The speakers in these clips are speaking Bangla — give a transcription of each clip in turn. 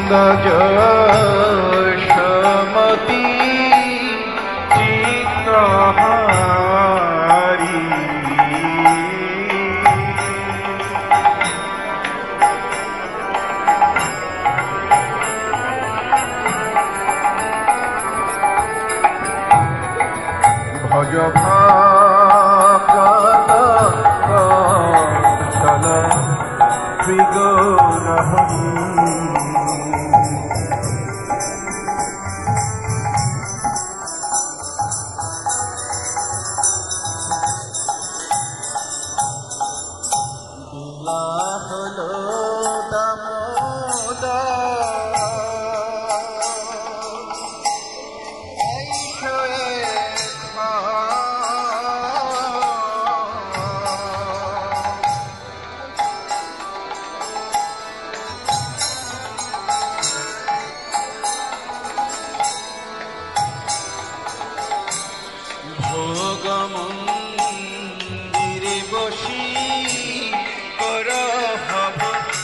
যশোমতী চিত্রহারী ভজ ভক্ত বৎসল শ্রী গৌরহরি হলো ভোগমন্দিরে বসি কর হব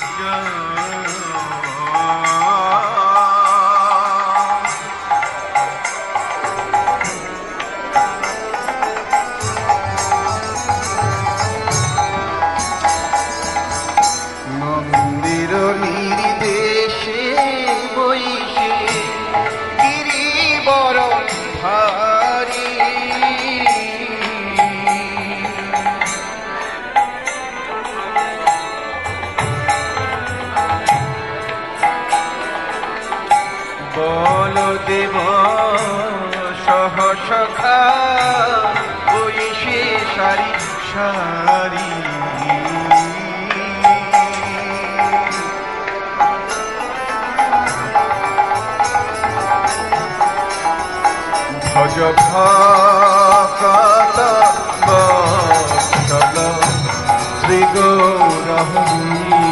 মন্দির নির্দেশে বইসে গিরিবর ভারী বলদেব সহসখা বইসে সারি সারি ভজ ভক্ত বৎসল শ্রী গৌরহরি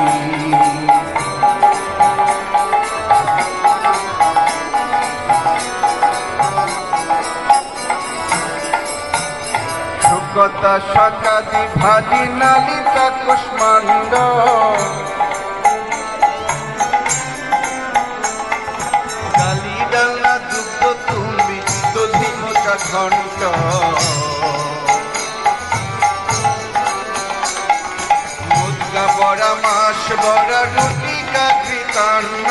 সুগতা শাখাদি ভাদি নালিকা কুষ্মাণ্ড কালি ডালনা দুগ্ধ তুমি দধি মোচা ঘণ্ট মুদ্গা বড়া মাস বড়া রুটি কাকৃতান্ন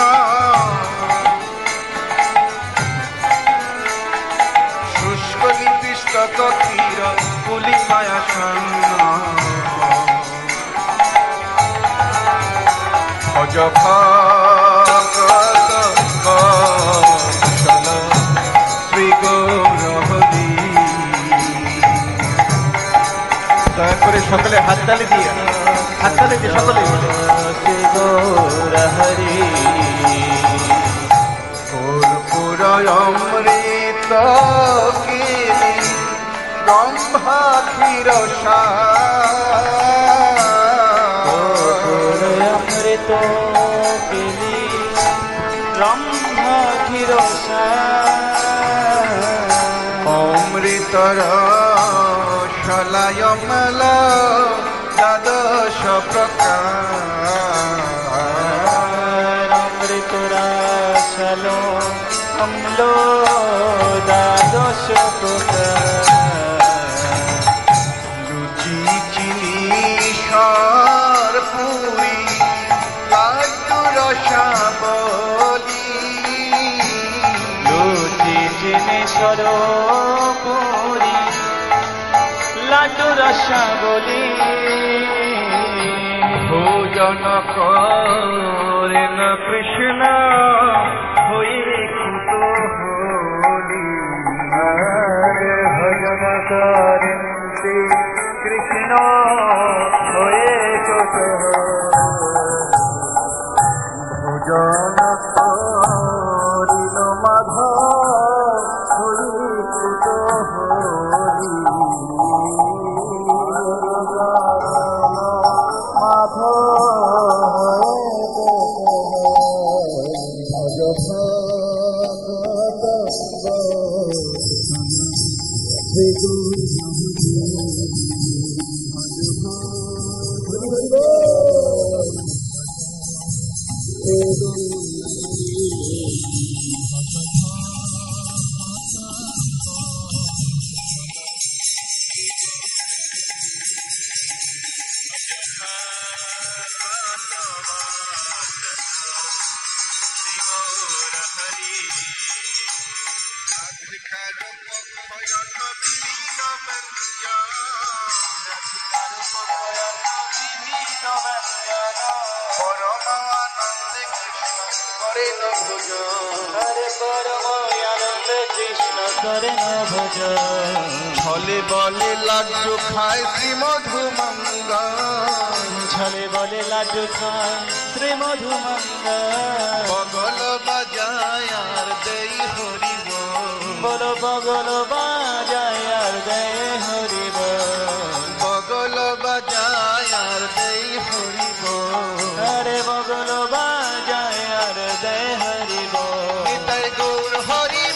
শুষ্ক নিপিষ্ট তীর পুলি মায়াসন্ন ভজ ভক্ত বৎসল শ্রী গৌরহরি দয়া করে সকলে হাততালি দিয়ে সকলে শ্রী গৌরহরি কর্পূর অমৃত কেলি ব্রহ্মা ক্ষীর অমৃত কেলি ব্রহ্মা ক্ষীর অমৃতর শলায়মল দ্বাদশ প্রকার অমৃতরা শল অম্ল দ্বাদশ প্রকার লুচি চিনি সর পুরি লাড্ডু রসাবলি লুচি চিনি সর পুরি লাড্ডু রসাবলি ভোজন করেন কৃষ্ণ হয়ে কুতূহলী ভজন করেন কৃষ্ণ হয়ে ভোজন করিল মাধব হয়ে কুতূহলী মাধব ভজ ছলে বলে লাড্ডু খায় শ্রী মধুমঙ্গা ছলে বলে লাড্ডু খায় শ্রী মধুমঙ্গা বগল বাজায় আর দেই হরিব বলো বগল বাজায় আর দেয় হরিব বগল বাজায় আর দেই হরিব আরে বগল বাজায় আর দেয় হরিব নিতাই গৌর হরিব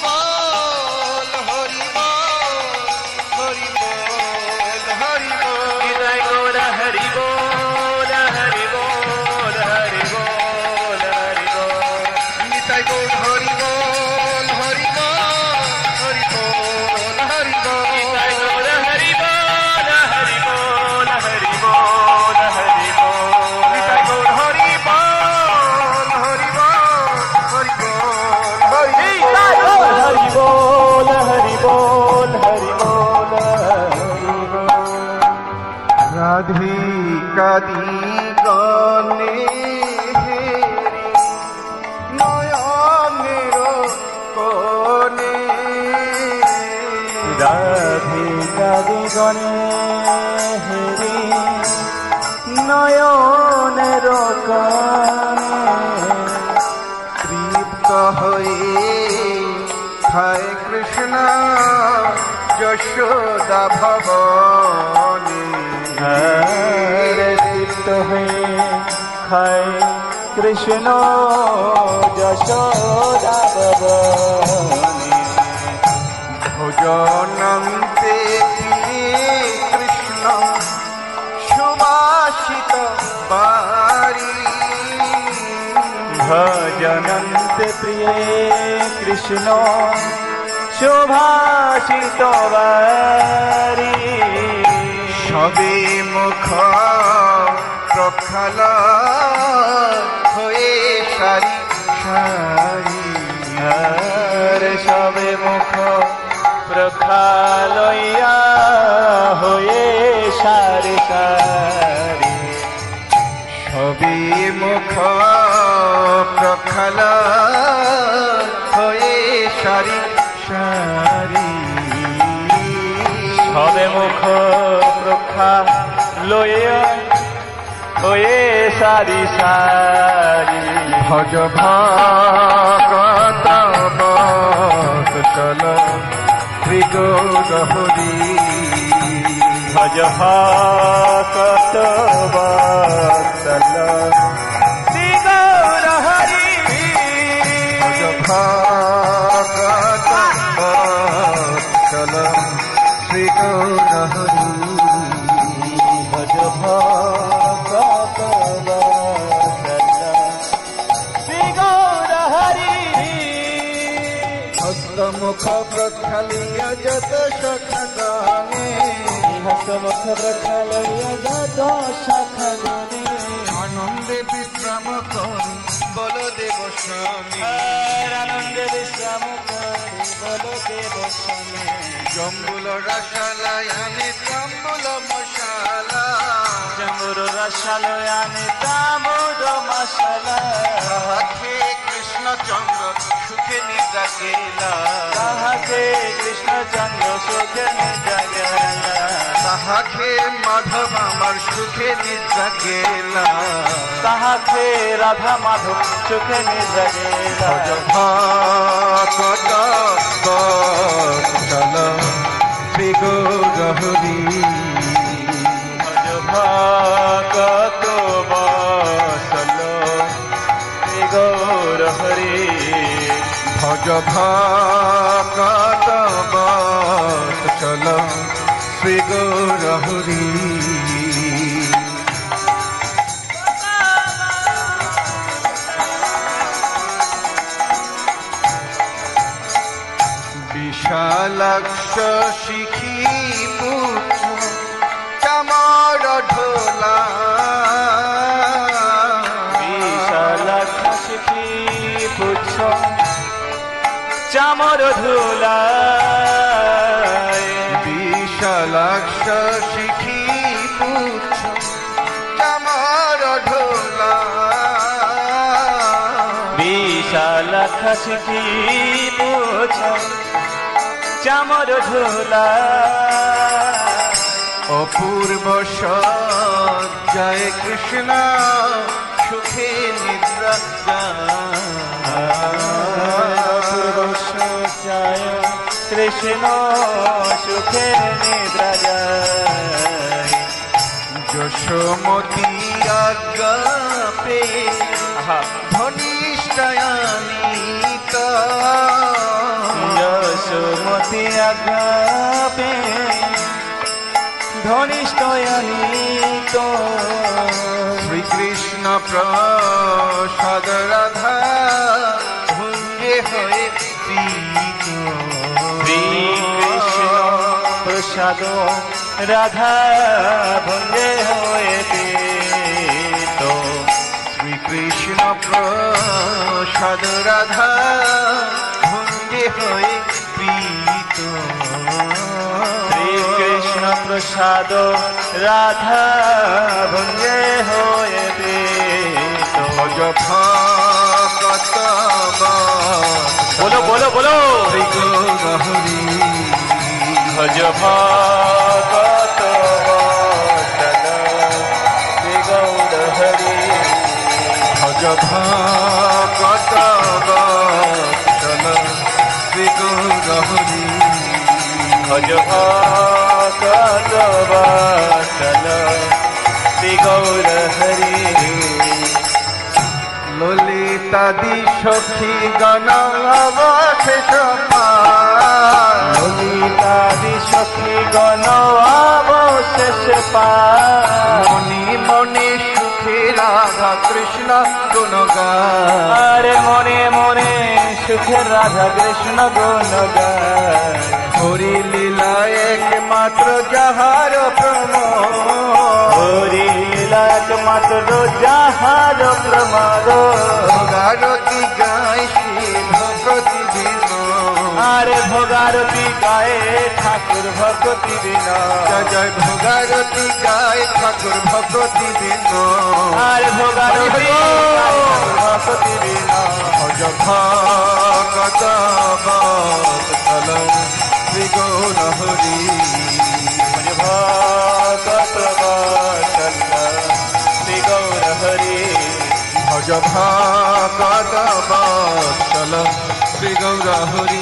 রাধিকাদি গনে নয়নের কোণে রাধিকাদি গনে হেরি নয়নের কোণে তৃপ্ত হয়ে খায় কৃষ্ণ যশোদা ভবনে তৃপ্ত হয়ে খায় কৃষ্ণ যশোদা ভবনে ভোজনন্তে কৃষ্ণ সুবাসিত বারি ভজনন্তে প্রিয়ে কৃষ্ণ সুভাষিত বারি সবে মুখ প্রখাল হয়ে সারি সারি সবে মুখ প্রখালইয়া হয়ে সারি সারি সবে মুখ প্রখাল হয়ে সারি সারি সবে মুখ প্রখালইয়া হয়ে সারি সারি ভজ ভাগত বৎসল শ্রী গৌর হরি ভজ ভাগত বৎসল শ্রী গৌর হরি ভজ ভাগত বৎসল শ্রী গৌর হরি ভজ ভাগত বৎসল শ্রী গৌর হরি হস্তমুখ প্রখালিয়া যত সখা গানে হস্তমুখ প্রখালইয়া যত সখা গানে আনন্দে বিশ্রাম করি বলদেব স্বামী আনন্দে বিশ্রাম করি বলদেব স্বামী জম্বুল রসালয়ানে তাম্বুল মশালা জম্বুর রসালয়ানে তাম্বুল মশালা তাহাকে কৃষ্ণচন্দ্র সুখে নিদ্রা গেলা তাহাকে কৃষ্ণচন্দ্র সুখে নিদ্রা গেলা তাহাকে মাধব আমার সুখে নিদ্রা গেলা তাহাকে রাধা মাধব সুখে নিদ্রা গেলা ভজ ভাগত বৎসল শ্রী গৌর হরি ভজ ভাগত বৎসল শ্রী গৌর হরি ভজ ভাগত বৎসল শ্রী গৌর হরি বিশালাক্ষ শিখি পুচ্ছ চামর ঢোলা বিশালাক্ষ শিখি পুচ্ছ চামর ধুলা বিশালাক্ষ শিখি পুচ্ছ চামর ঢোলা বিশালাক্ষ শিখি পুচ্ছ চামর ধুলা অপূর্ব জয় কৃষ্ণ সুখে নিদ্রা জয় কৃষ্ণ সুখে নিদ্রা যায় যশোমতী আজ্ঞা পে ধনিষ্ঠায়ানিত যশোমতী আজ্ঞা পে ধনিষ্ঠয়ানিত শ্রীকৃষ্ণ প্রসাদ রাধা ভুঙ্গে হয়ে প্রীত শ্রীকৃষ্ণ প্রসাদ রাধা ভঙ্গে হয়ে প্রীত শ্রীকৃষ্ণ প্রসাদ রাধা ভুঙ্গে হয়ে প্রীত শ্রীকৃষ্ণ প্রসাদ রাধা ভঙ্গে হয়ে প্রীত ভজ ভকত বলো বলো বলো শ্রী গৌরহরি ভজ ভকত শ্রী গৌর হরি ভজ ভকত শ্রী গৌরহরি ভজ ভকত শ্রী গৌর হরি ললিতাদি সখী গণ অবশেষ ললিতাদি সখী গণ অবশেষ মনি মনে সুখে রাধা কৃষ্ণ গুণগান আরে মনে মনে সুখে রাধা কৃষ্ণ গুণগান হরি লীলা একমাত্র যাহার প্রমোদ হরি লীলা একমাত্র যাহার প্রমাদ ভোগারতি গায় শ্রী ভগতি দিন আরে ভোগারতি গায়ে ঠাকুর ভগতি দিন জয় জয় ভোগারতি গায় ঠাকুর ভগতি দিন আরে ভোগারতি ভগতি দিন ভজ ভগত বৎসল শ্রী গৌর হরি ভগত বৎসল শ্রী গৌর হরি ভজ ভগত বৎসল শ্রী গৌর হরি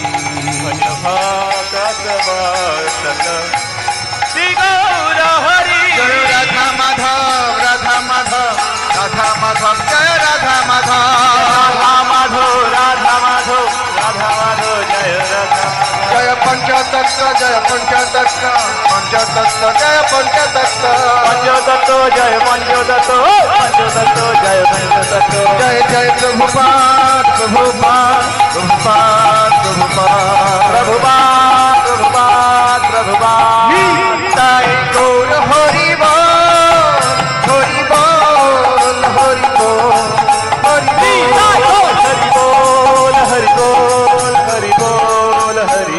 ভগত বৎসল শ্রী গৌর হরি জয় রাধা মাধব রাধা মাধব রাধা মাধব জয় রাধা মাধব রাধা মাধো রাধা মাধো রাধা মাধো জয় রাধা জয় পঞ্চদত্ত জয় পঞ্চদত্ত পঞ্চদত্ত জয় পঞ্চদত্ত পঞ্চদত্ত জয় পঞ্চদত্ত পঞ্চদত্ত জয় পঞ্চদত্ত জয় জয় প্রভুপাদ প্রভুপাদ প্রভুপাদ প্রভুপাদ প্রভুপাদ প্রভুপাদ প্রভুপাদ তাই গৌর হরি বল হরি বল হরি বল হরি বল হরি বল হরি বল হরি বল হরি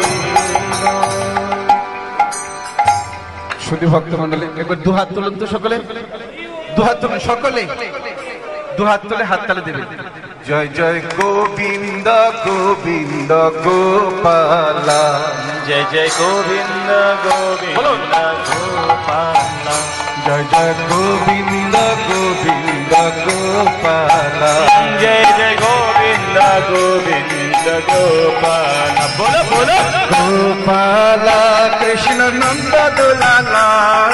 শুধু ভক্ত মন্ডলী একবার দুহাত তুলুন তো সকলে দুহাত তুলুন সকলে দুহাত তুলে হাত তালে দেবে জয় জয় গোবিন্দ গোবিন্দ গোপালা জয় জয় গোবিন্দ গোবিন্দ গোপাল জয় জয় গোবিন্দ গোবিন্দ গোপালা জয় জয় গোবিন্দ গোবিন্দ গোপাল বলো বলো গোপালা কৃষ্ণ নন্দ দুলালা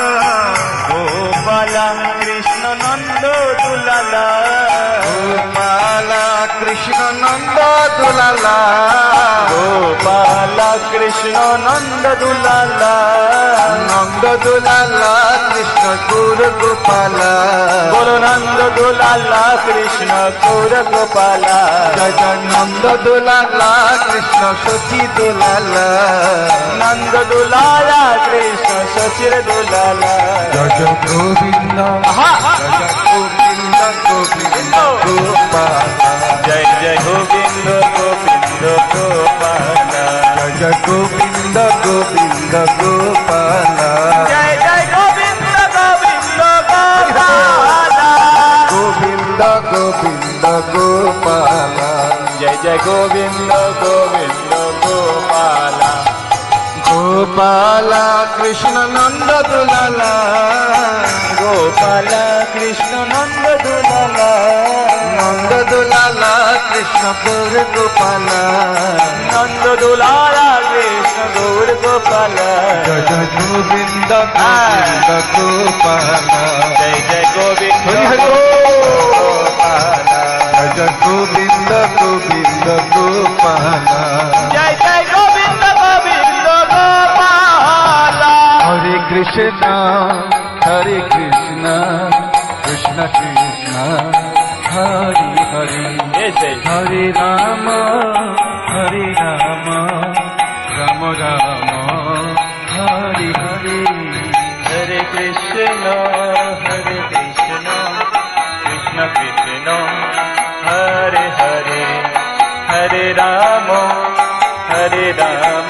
গোপালা কৃষ্ণ নন্দ দুলালা গোপালা কৃষ্ণ নন্দ দুলালা গোপালা কৃষ্ণ নন্দ দুলালা নন্দ নন্দ দুলালা কৃষ্ণ গৌর গোপালা बोलो नंद दुलाला कृष्ण गौर गोपाला জয় জয় নন্দ দুলালা কৃষ্ণ সচি দুলালা नंद दुलाला कृष्ण सचिर दुलाला জয় জয় গোবিন্দ জয় গোবিন্দ গোবিন্দ গোপালা जय जय गोविंद गोविंद गोपाला জয় জয় গোবিন্দ গোবিন্দ গোপালা जय जय गोविंद गोविंद गोपाला গোবিন্দ গোবিন্দ গোপালা जय जय गोविंद गोविंद गोपाला গোপালা কৃষ্ণ নন্দ দুলালা गोपाला कृष्ण नंद दुलाला নন্দ দুলালা কৃষ্ণ গৌর গোপালা नंद दुलाला कृष्ण गौर गोपाला জয় জয় গোবিন্দ গোবিন্দ গোপালা जय जय गोविंद হরি হরি गोपाला জয় জয় গোবিন্দ গোবিন্দ গোপালা जय जय गोविंद गोविंद गोपाला হরে কৃষ্ণ হরে কৃষ্ণ কৃষ্ণ কৃষ্ণ হরে হরে जय হরে রাম হরে রাম রাম রাম হরে হরে हरे कृष्ण कृष्ण कृष्ण हरे हरे हरे राम राम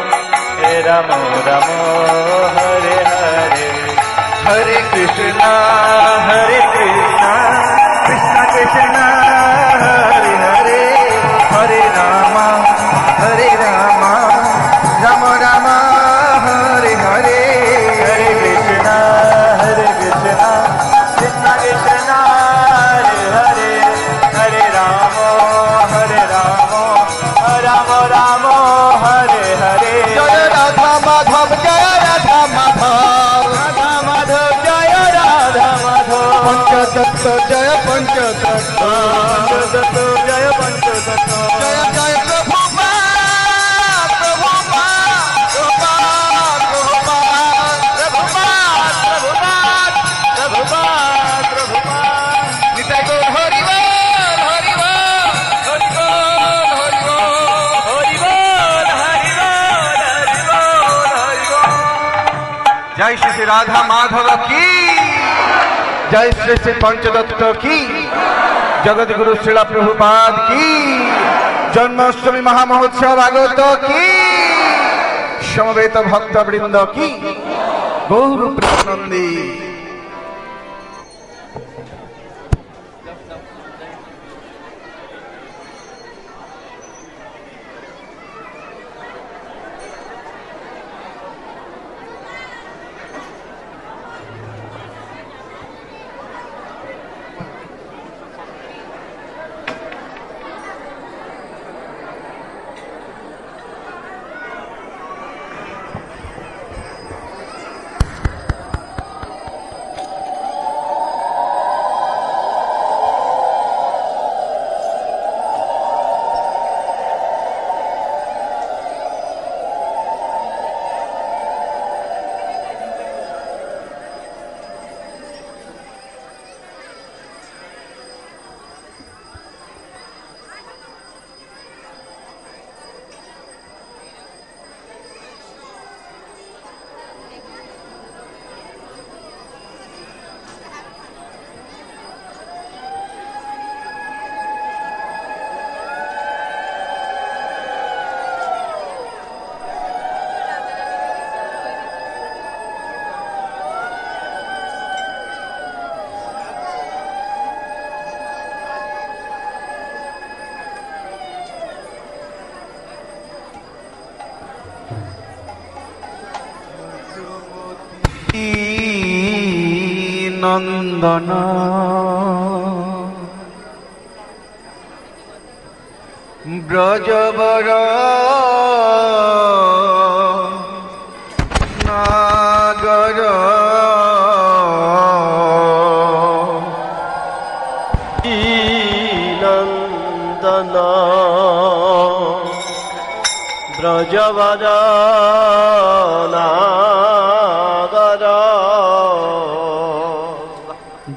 राम हरे हरे हरे कृष्ण कृष्ण कृष्ण हरे हरे हरे राम राम राम हरे हरे हरे कृष्ण कृष्ण कृष्ण हरे हरे हरे राम राम राम हरे हरे जय राधा माधव जय राधा माधव राधा माधव जय राधा माधव पंचदत्त जय पंचदत्त पंचदत्त जय पंचदत्त जय जय प्रभुपाद प्रभुपाद प्रभुपाद प्रभुपाद प्रभुपाद प्रभुपाद प्रभुपाद निताय गौर हरि बोल हरि बोल हरि बोल हरि बोल हरि बोल हरि बोल हरि बोल जय श्री श्री राधा माधव की जय श्री श्री पंचदत्त की जगत गुरु श्रीला प्रभुपाद की जन्माष्टमी महामहोत्सव आगत की समवेत भक्त वृंद की गौर प्रेमानंदी नंदन ब्रजवर नागर नंदन ब्रजवर नागर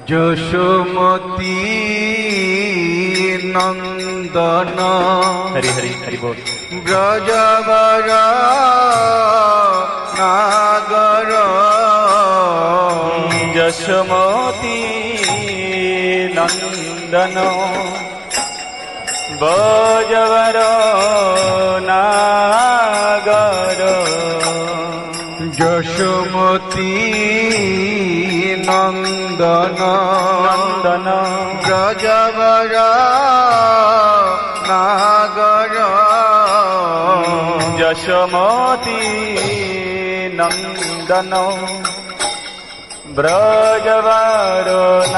যশোমতী নন্দন হরি হরি হরি বল ব্রজবর নাগর যশোমতী নন্দন ব্রজবর নাগর যশোমতী নন্দন নন্দন ব্রজবর নাগর যশোমতী নন্দন ব্রজবর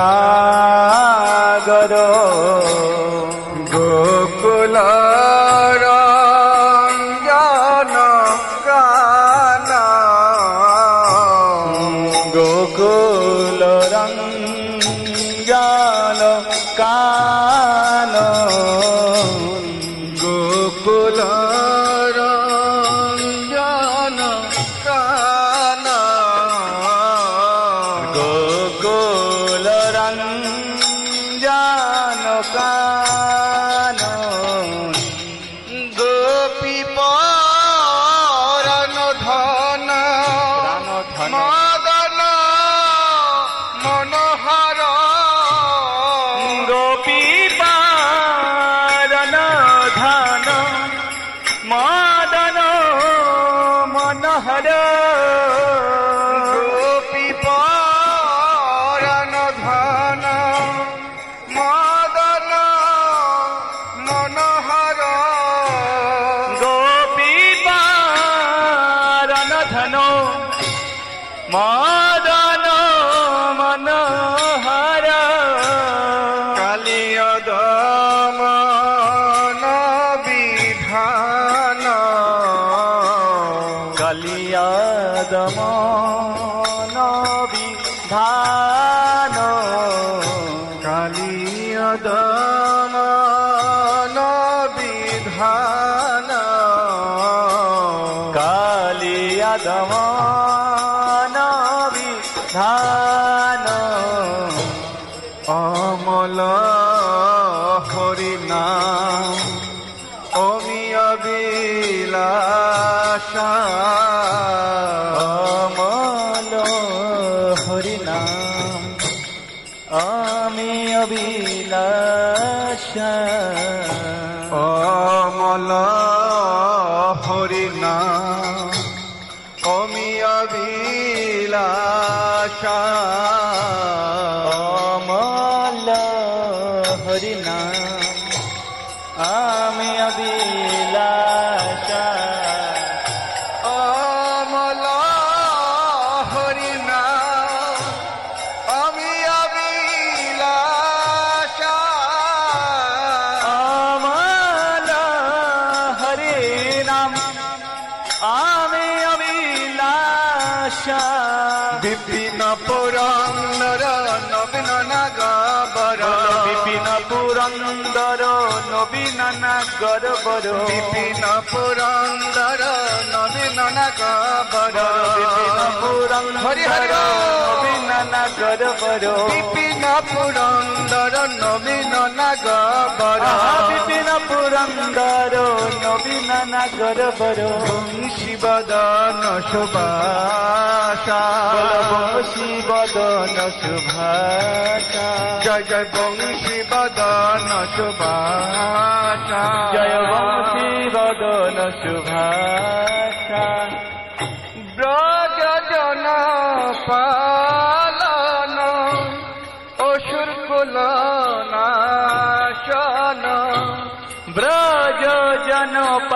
নাগর গোকুল রঞ্জন কান গোকুল রঞ্জন কান গোকুল রঞ্জন কান গোকুল রঞ্জন কান গোপী পরণ ধন ধন মদন মনোহর গোপী পারন ধন মদন মনোহর গোপী পরণ ধন মদন মনোহর গোপী পারন ধন মদন মনোহর কালিয় দমন বিধান কালিয়াদমন বিধান কালিয় দমন বিধান কালিয়াদমন বিধান অমল হরিনাম অমিয় বিলাসা অমল হরিনাম আমি অবিলাস অমল হরিনাম অমিয় বিলাসা অমল হরিনাম আমি অবিলাস অমল হরিনাম অমিয় বিলাসা অমল হরিনাম আমি অবিলাস বিপিন পুরন্দর নবীন নাগবর বিপিন পুরন্দর নবীন নাগর বর বিপিন পুরন্দর নবীন নাগবর বিপিন হরি হরি পুরন্দর নবীন নাগর বর বিপিন পুরন্দর নবীন নাগবর বিপিন পুরন্দর নবীন নাগর বর শিবদন সুভাষা শিবদন সুভাষা জয় জয় বংশী বদন সুভাষা জয় শিবদন সুভাষা ব্রজ জন পালন অসুর কুল নাশন ব্রজ জন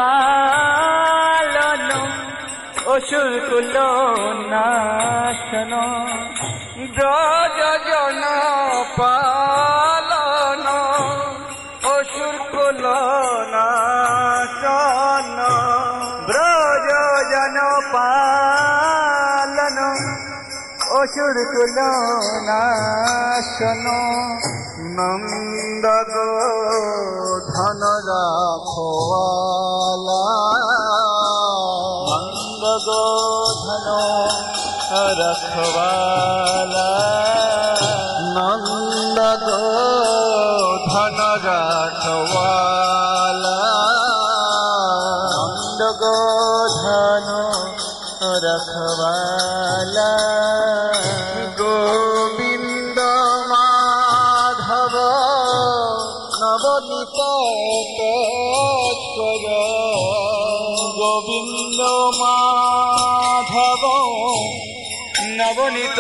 পালন অসুর কুল নাশন ব্রজ জন পালন অসুর কুল নাশন ব্রজ জন পালন অসুর কুল নাশন নন্দ গো ধন রাখোয়ালা নন্দ গো ধন রখবালা নন্দ ধন রাখওয়ালা নন্দ গোধন রখওয়ালা গোবিন্দ মাধব নবনীত তৎপর গোবিন্দ মাধব নবনীত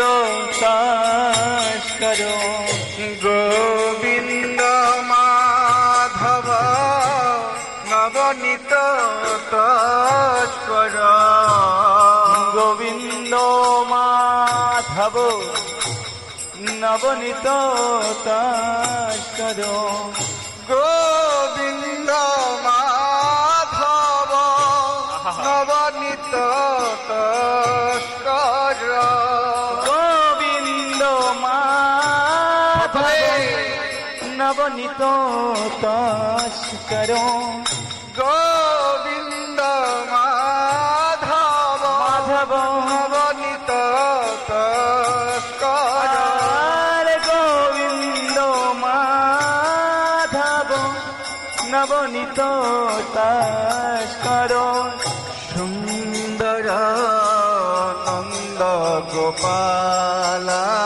তস্কর গোবিন্দ মাধব নবনীত তৎপর গোবিন্দ মাধব নবনীত তস্কর গোবিন্দ মাধব নবনীত তস্কর গোবিন্দ মাধব নবনীত তস্কর গোবিন্দ মাধব মাধব নবনীত তস্কর গোবিন্দ মাধব নবনীত তস্কর সুন্দর নন্দ গোপালা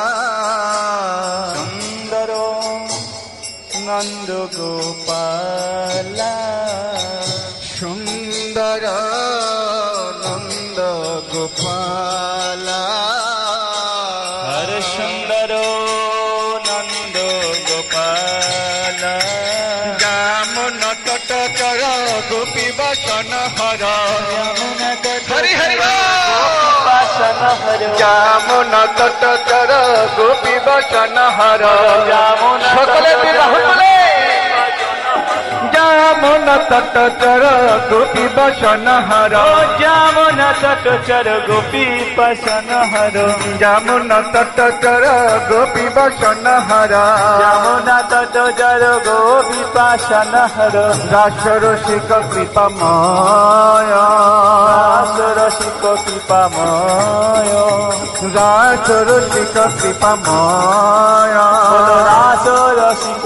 সুন্দর নন্দ গোপালা সুন্দর নন্দ গোপালা হর সুন্দর নন্দ গোপালা যামন তট চর গোপী বসন হর যমুনা তট হরি হরি পাশন হর যামন তট চর গোপী বসন হর যমুনা সকলে বিবাহ বলে যামন তট চর গোপী বসন হর যমুনা তট চর গোপী পাশন হর যামন তট চর গোপী বসন হর যমুনা তট চর গোপী পাশন হর রাসরসিক কৃপাময় রসিক কৃপাময় রাসরসিক কৃপাময় রাস রসিক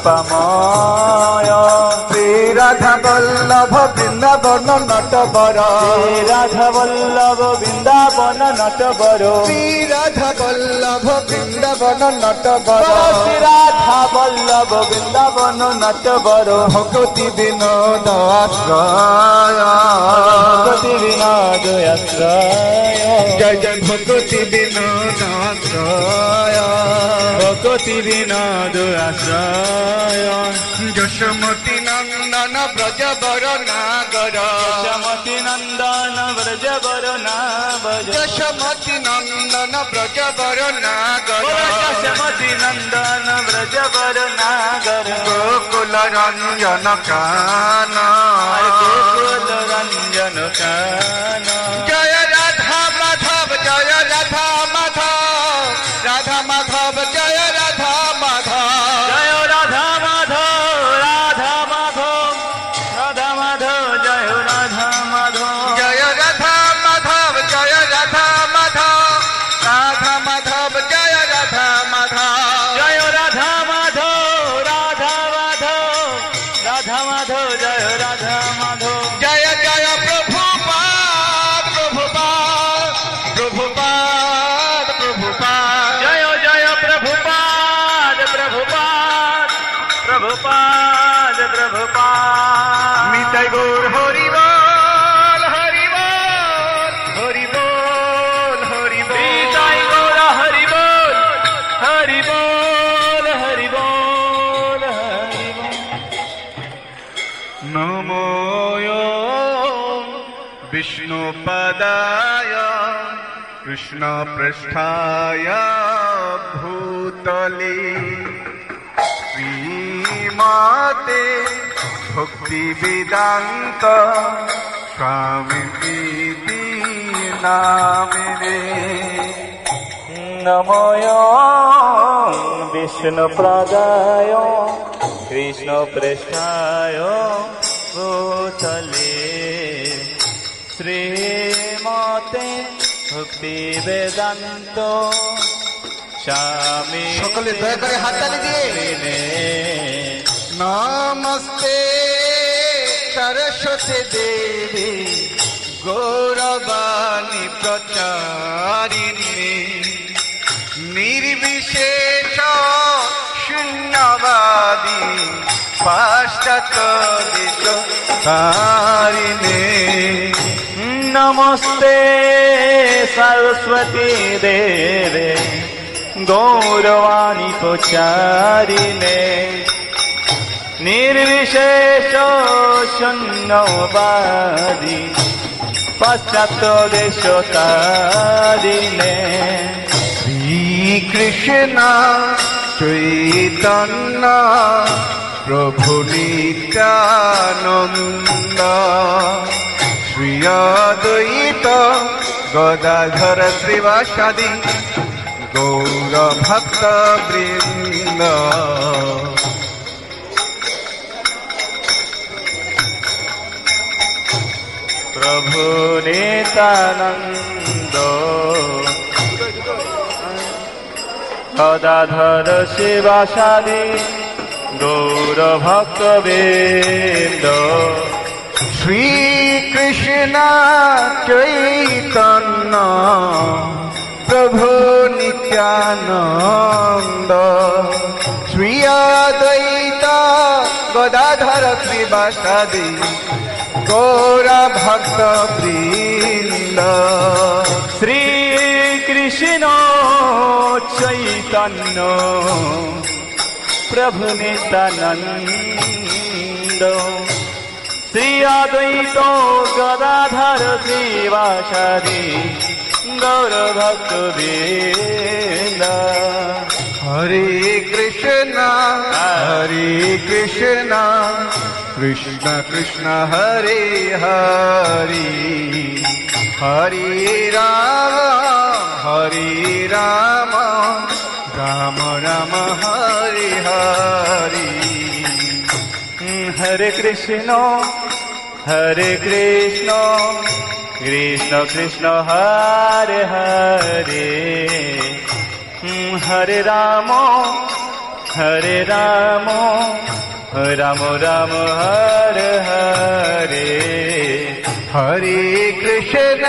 কৃপাময় শ্রী রাধা বল্লভ বৃন্দাবন নটবর রাধা বল্লভ বৃন্দাবন নটবর শ্রী রাধা বল্লভ বৃন্দাবন নটবর শ্রী রাধা বল্লভ বৃন্দাবন নটবর ভগতি বিনোদ আশ্রয় ভগতি বিনোদ আশ্রয় জয় জয় ভগতি বিনোদ আশ্রয় ভগতি বিনোদ আশ্রয় যশোমতি নন্দন ব্রজবর নাগর যশোমতি নন্দন ব্রজবর নাগর যশোমতি নন্দন ব্রজবর নাগর যশোমতি নন্দন ব্রজবর নাগর গোকুল রঞ্জন কান গোকুল রঞ্জন কান জয় রাধা মাধব জয় রাধা মাধব রাধা মাধব জয় রাধা মাধব জয় রাধা মাধব রাধা মাধব রাধা মাধব জয় রাধা মাধব জয় রাধা মাধব জয় রাধা মাধব রাধা মাধব জয় রাধা মাধব জয় রাধা মাধব রাধা মাধব রাধা মাধব জয় রাধা মাধব জয় জয় প্রভুপাদ প্রভুপাদ প্রভুপাদ প্রভুপাদ জয় জয় প্রভুপাদ প্রভুপাদ প্রভুপাদ প্রভুপাদ মিতাই গৌর হরি বল হরি বল হরি বল হরি বল নিতাই গৌর হরি বল হরি বল হরি বল হরি বল নমো বিষ্ণুপদায় কৃষ্ণ পৃষ্ঠায় ভূতলে শ্রীমতে ভক্তি বেদান্ত স্বামী নামে নময় বিষ্ণু প্রদায় কৃষ্ণ পৃষ্ঠায় ভূতলে শ্রীমতে ভক্তি বেদান্ত স্বামী সকলে দয়া করে হাততালি দিয়ে নমস্তে সরস্বতী দেবী গৌরবাণী প্রচারিণী নির্বিশেষ শূন্যবাদী পাশ্চাত্য দেশকারিণী নমস্তে সরস্বতী দেবে গৌরবাণী প্রচারিণে নির্বিশেষ শূন্যবাদী পাশ্চাত্য দেশকারিণে শ্রীকৃষ্ণ চৈতন্য প্রভু নিত্যানন্দ শ্রী অদ্বৈত গদাধর শ্রীবাসাদি গৌর ভক্ত বৃন্দ প্রভু নিত্যানন্দ গদাধর শিবাসাদি গৌর ভক্ত বৃন্দ শ্রীকৃষ্ণ চৈতন্য প্রভু নিত্যানন্দ শ্রী অদ্বৈত গদাধর শ্রীবাসাদি গৌর ভক্ত বৃন্দ শ্রীকৃষ্ণ চৈতন্য প্রভু নিত্যানন্দ শ্রী অদ্বৈত গদাধর শ্রীবাসাদি গৌর ভক্ত বৃন্দ হরে কৃষ্ণ কৃষ্ণ কৃষ্ণ হরে হরে হরে রাম রাম রাম হরে হরে হরে কৃষ্ণ কৃষ্ণ কৃষ্ণ হরে হরে হরে রাম রাম রাম হরে হরে হরে কৃষ্ণ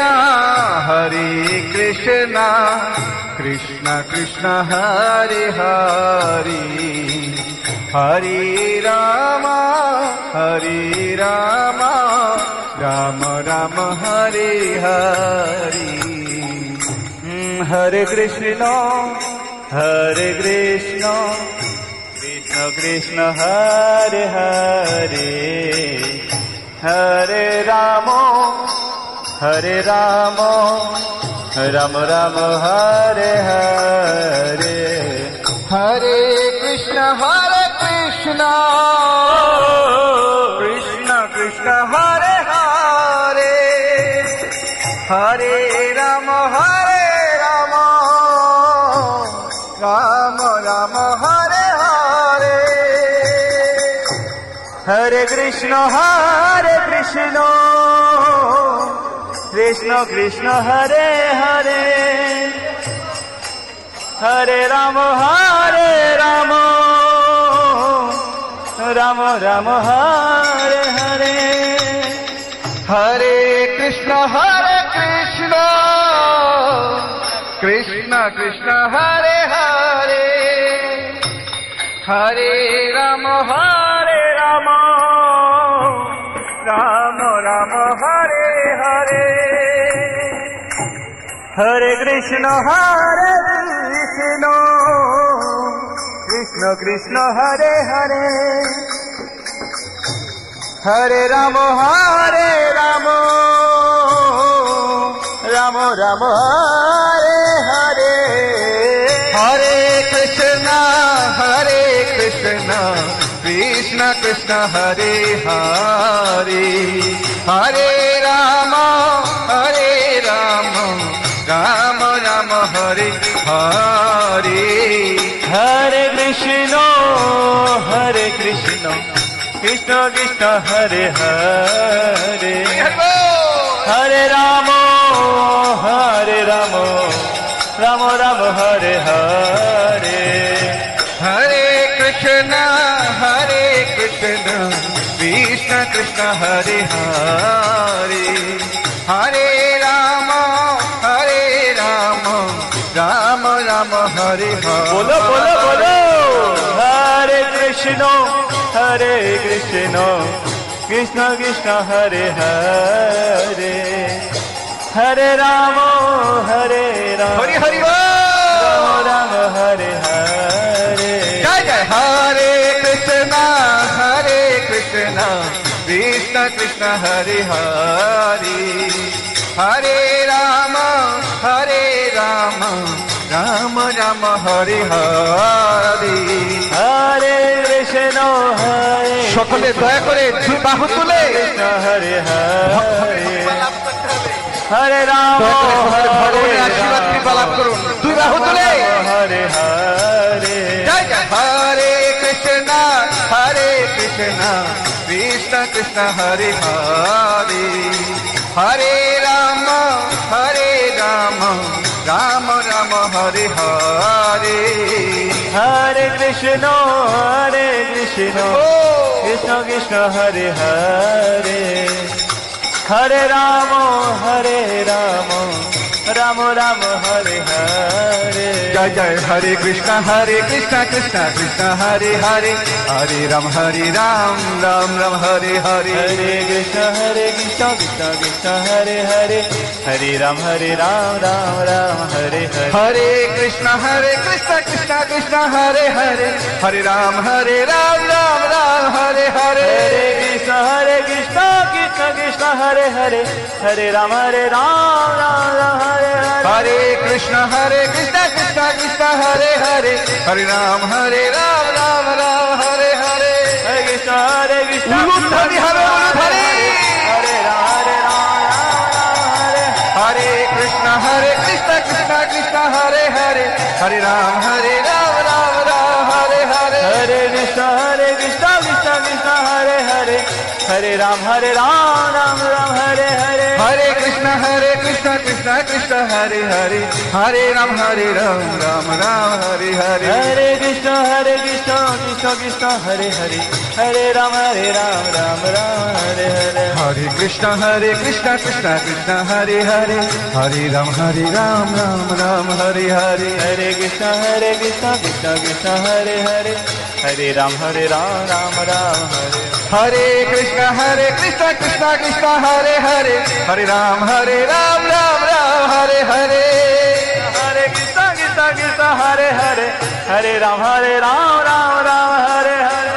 কৃষ্ণ কৃষ্ণ হরে হরে হরে রাম রাম রাম হরে হরে হরে কৃষ্ণ কৃষ্ণ কৃষ্ণ হরে হরে হরে রাম রাম রাম হরে হরে হরে কৃষ্ণ কৃষ্ণ কৃষ্ণ হরে হরে হরে রাম রাম রাম হরে হরে হরে কৃষ্ণ কৃষ্ণ কৃষ্ণ হরে হরে হরে রাম রাম রাম হরে হরে হরে কৃষ্ণ কৃষ্ণ কৃষ্ণ হরে হরে হরে রাম রাম রাম হরে হরে হরে কৃষ্ণ কৃষ্ণ কৃষ্ণ হরে হরে হরে রাম রাম রাম হরে হরে হরে কৃষ্ণ কৃষ্ণ কৃষ্ণ হরে হরে হরে রাম রাম রাম হরে হরে হরে কৃষ্ণ কৃষ্ণ কৃষ্ণ হরে হরে হরে রাম राम राम हरे हरे हरे कृष्ण कृष्ण कृष्ण हरे हरे हरे राम राम राम हरे हरे। बोलो बोलो बोलो हरे कृष्ण कृष्ण कृष्ण हरे हरे हरे राम हरि हरि राम राम हरे हरे। जय जय हरे कृष्ण कृष्ण कृष्ण हरे हरे हरे राम राम राम हरे हरे हरे कृष्ण हरे সকলে দয়া করে দুই বাহু তুলে कृष्ण हरे हरे हरे राम ভগবানের আশীর্বাদ কৃপা লাভ করুন। দুই বাহু তুলে हरे हरे জয় জয় হরে কৃষ্ণ কৃষ্ণ কৃষ্ণ হরে হরে হরে রাম রাম রাম হরে হরে हरे कृष्ण कृष्ण कृष्ण हरे हरे हरे राम राम राम हरे हरे। जय जय हरे कृष्ण कृष्ण कृष्ण हरे हरे हरे राम राम राम हरे हरे हरे कृष्ण कृष्ण कृष्ण हरे हरे हरे राम राम राम हरे हरे। हरे कृष्ण कृष्ण कृष्ण हरे हरे हरे राम राम राम हरे हरे। हरे कृष्ण कृष्ण कृष्ण हरे हरे हरे राम राम हरे हरे। हरे कृष्ण कृष्ण कृष्ण हरे हरे हरे राम राम राम हरे हरे। हरे कृष्ण उलूध्वनि हरे हरे हरे राम हरे हरे कृष्ण कृष्ण कृष्ण हरे हरे हरे राम राम राम हरे हरे। हरे कृष्ण कृष्ण कृष्ण हरे हरे हरे राम राम राम हरे हरे। हरे कृष्ण कृष्ण कृष्ण हरे हरे हरे राम राम राम हरे हरे। हरे कृष्ण कृष्ण कृष्ण हरे हरे हरे राम राम राम हरे हरे। हरे कृष्ण कृष्ण कृष्ण हरे हरे हरे राम राम राम हरे हरे। हरे कृष्ण कृष्ण कृष्ण हरे हरे हरे राम राम राम हरे। हरे कृष्ण कृष्ण कृष्ण हरे हरे हरे राम राम राम हरे हरे। हरे कृष्ण कृष्ण हरे हरे हरे राम राम राम हरे हरे।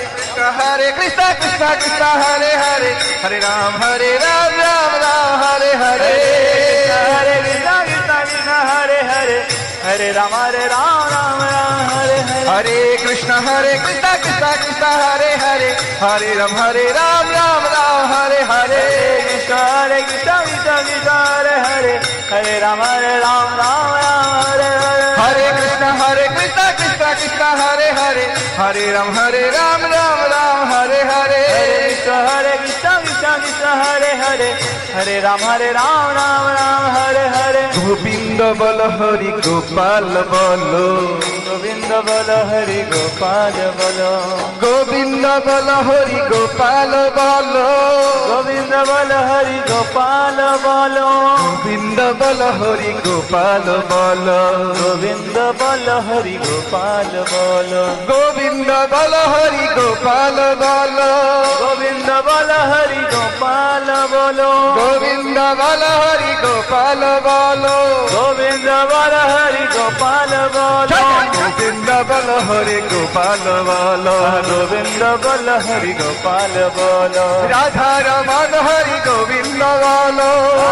हरे कृष्ण कृष्ण हरे हरे हरे राम राम राम हरे हरे। हरे कृष्ण कृष्ण हरे हरे हरे राम राम राम हरे हरे। हरे कृष्ण कृष्ण कृष्ण हरे हरे हरे राम राम राम हरे हरे। कृष्ण कृष्ण कृष्ण हरे हरे हरे राम राम राम हरे हरे। हरे कृष्ण कृष्ण कृष्ण हरे हरे हरे राम राम राम हरे हरे। हरे कृष्ण कृष्ण हरे हरे हरे राम राम राम हरे हरे। गोविंद बल हरि गोपाल बोलो गोविंद बल हरि गोपाल बोलो गोविंद बल हरि गोपाल बोलो गोविंद बल हरि गोपाल बोलो गोविंद बल हरि गोपाल बोलो गोविंद बल हरि गोपाल बोलो गोविंद बल हरि गोपाल बोलो गोविंद बल हरि गोपाल बोलो गोविंद बल हरि गोपाल बोलो गोविंद बल हरि गोपाल बोलो गोविंद बल हरि गोपाल बोलो गोविंद बल हरि गोपाल बोलो राधा रमन हरि गोविंद बोलो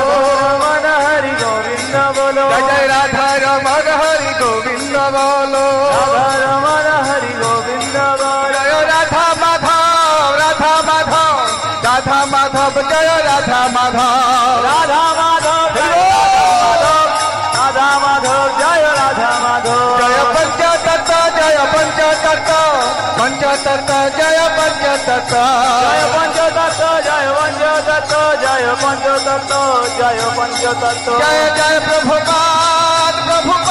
रमन हरि गोविंद बोलो जय राधा रमन हरि गोविंद बोलो राधा रमन हरि गोविंद बोलो जय राधा माधव राधा माधव राधा माधव जय राधा माधव राधा माधव राधा माधव जय राधा माधव जय पंचतत्व जय पंचतत्व पंचतत्व जय पंचतत्व जय पंचतत्व जय पंचतत्व जय पंचतत्व जय पंचतत्व जय जय प्रभुपाद प्रभुपाद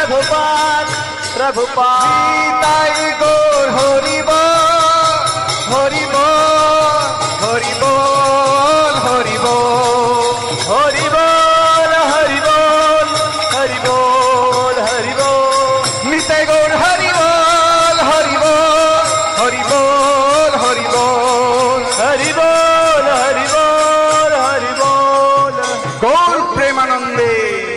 प्रभुपाद प्रभुपाद নিতাই গৌর হরি বল হরি বল হরি বল হরি বল हरि बोल हरि बोल हरि बोल हरि बोल নিতাই গৌর হরি বল হরি বল হরি বল হরি বল हरि बोल हरि बोल हरि बोल গৌর প্রেমানন্দে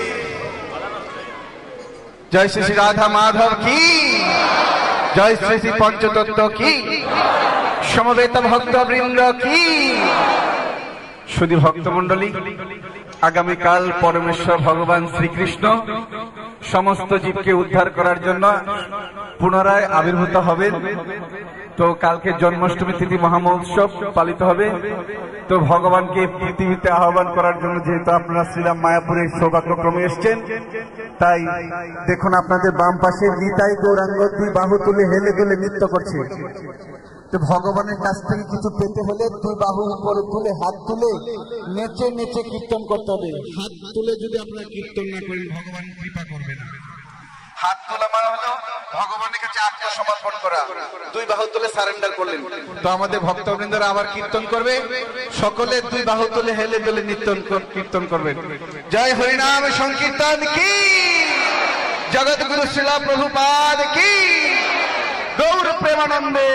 জয় শ্রী শ্রী রাধা মাধব কি জয় শ্রী শ্রী পঞ্চতত্ত্ব কি সমবেত ভক্তবৃন্দ কি শুধু ভক্তমণ্ডলী আগামীকাল পরমেশ্বর ভগবান শ্রীকৃষ্ণ সমস্ত জীবকে উদ্ধার করার জন্য পুনরায় আবির্ভূত হবেন। তো কালকে জন্মাষ্টমী তিথি মহামহোৎসব পালিত হবে। তো ভগবানকে পৃথিবীতে আহ্বান করার জন্য যেহেতু আপনারা শ্রীরাম মায়াপুরের সৌভাগ্যক্রমে এসছেন, তাই দেখুন আপনাদের বাম পাশে নিতাই গৌরাঙ্গ দুই বাহু তুলে হেলে দুলে নৃত্য করছে। তো ভগবানের কাছ থেকে কিছু পেতে হলে দুই বাহু উপরে তুলে হাত তুলে নেচে নেচে কীর্তন করতে হবে। হাত তুলে যদি আপনারা কীর্তন না করেন ভগবান কৃপা করবে না। হাত তোলা মানে হলো ভগবানের কাছে আত্মসমর্পণ করা। দুই বাহু তুলে সারেন্ডার করলেন। তো আমাদের ভক্তবৃন্দরা আবার কীর্তন করবে, সকলে দুই বাহু তুলে হেলে দুলে কীর্তন করবেন। জয় হরিনাম সংকীর্তন কি, জগৎগুরু শিলা প্রভুপাদ কি, গৌর প্রেমানন্দে।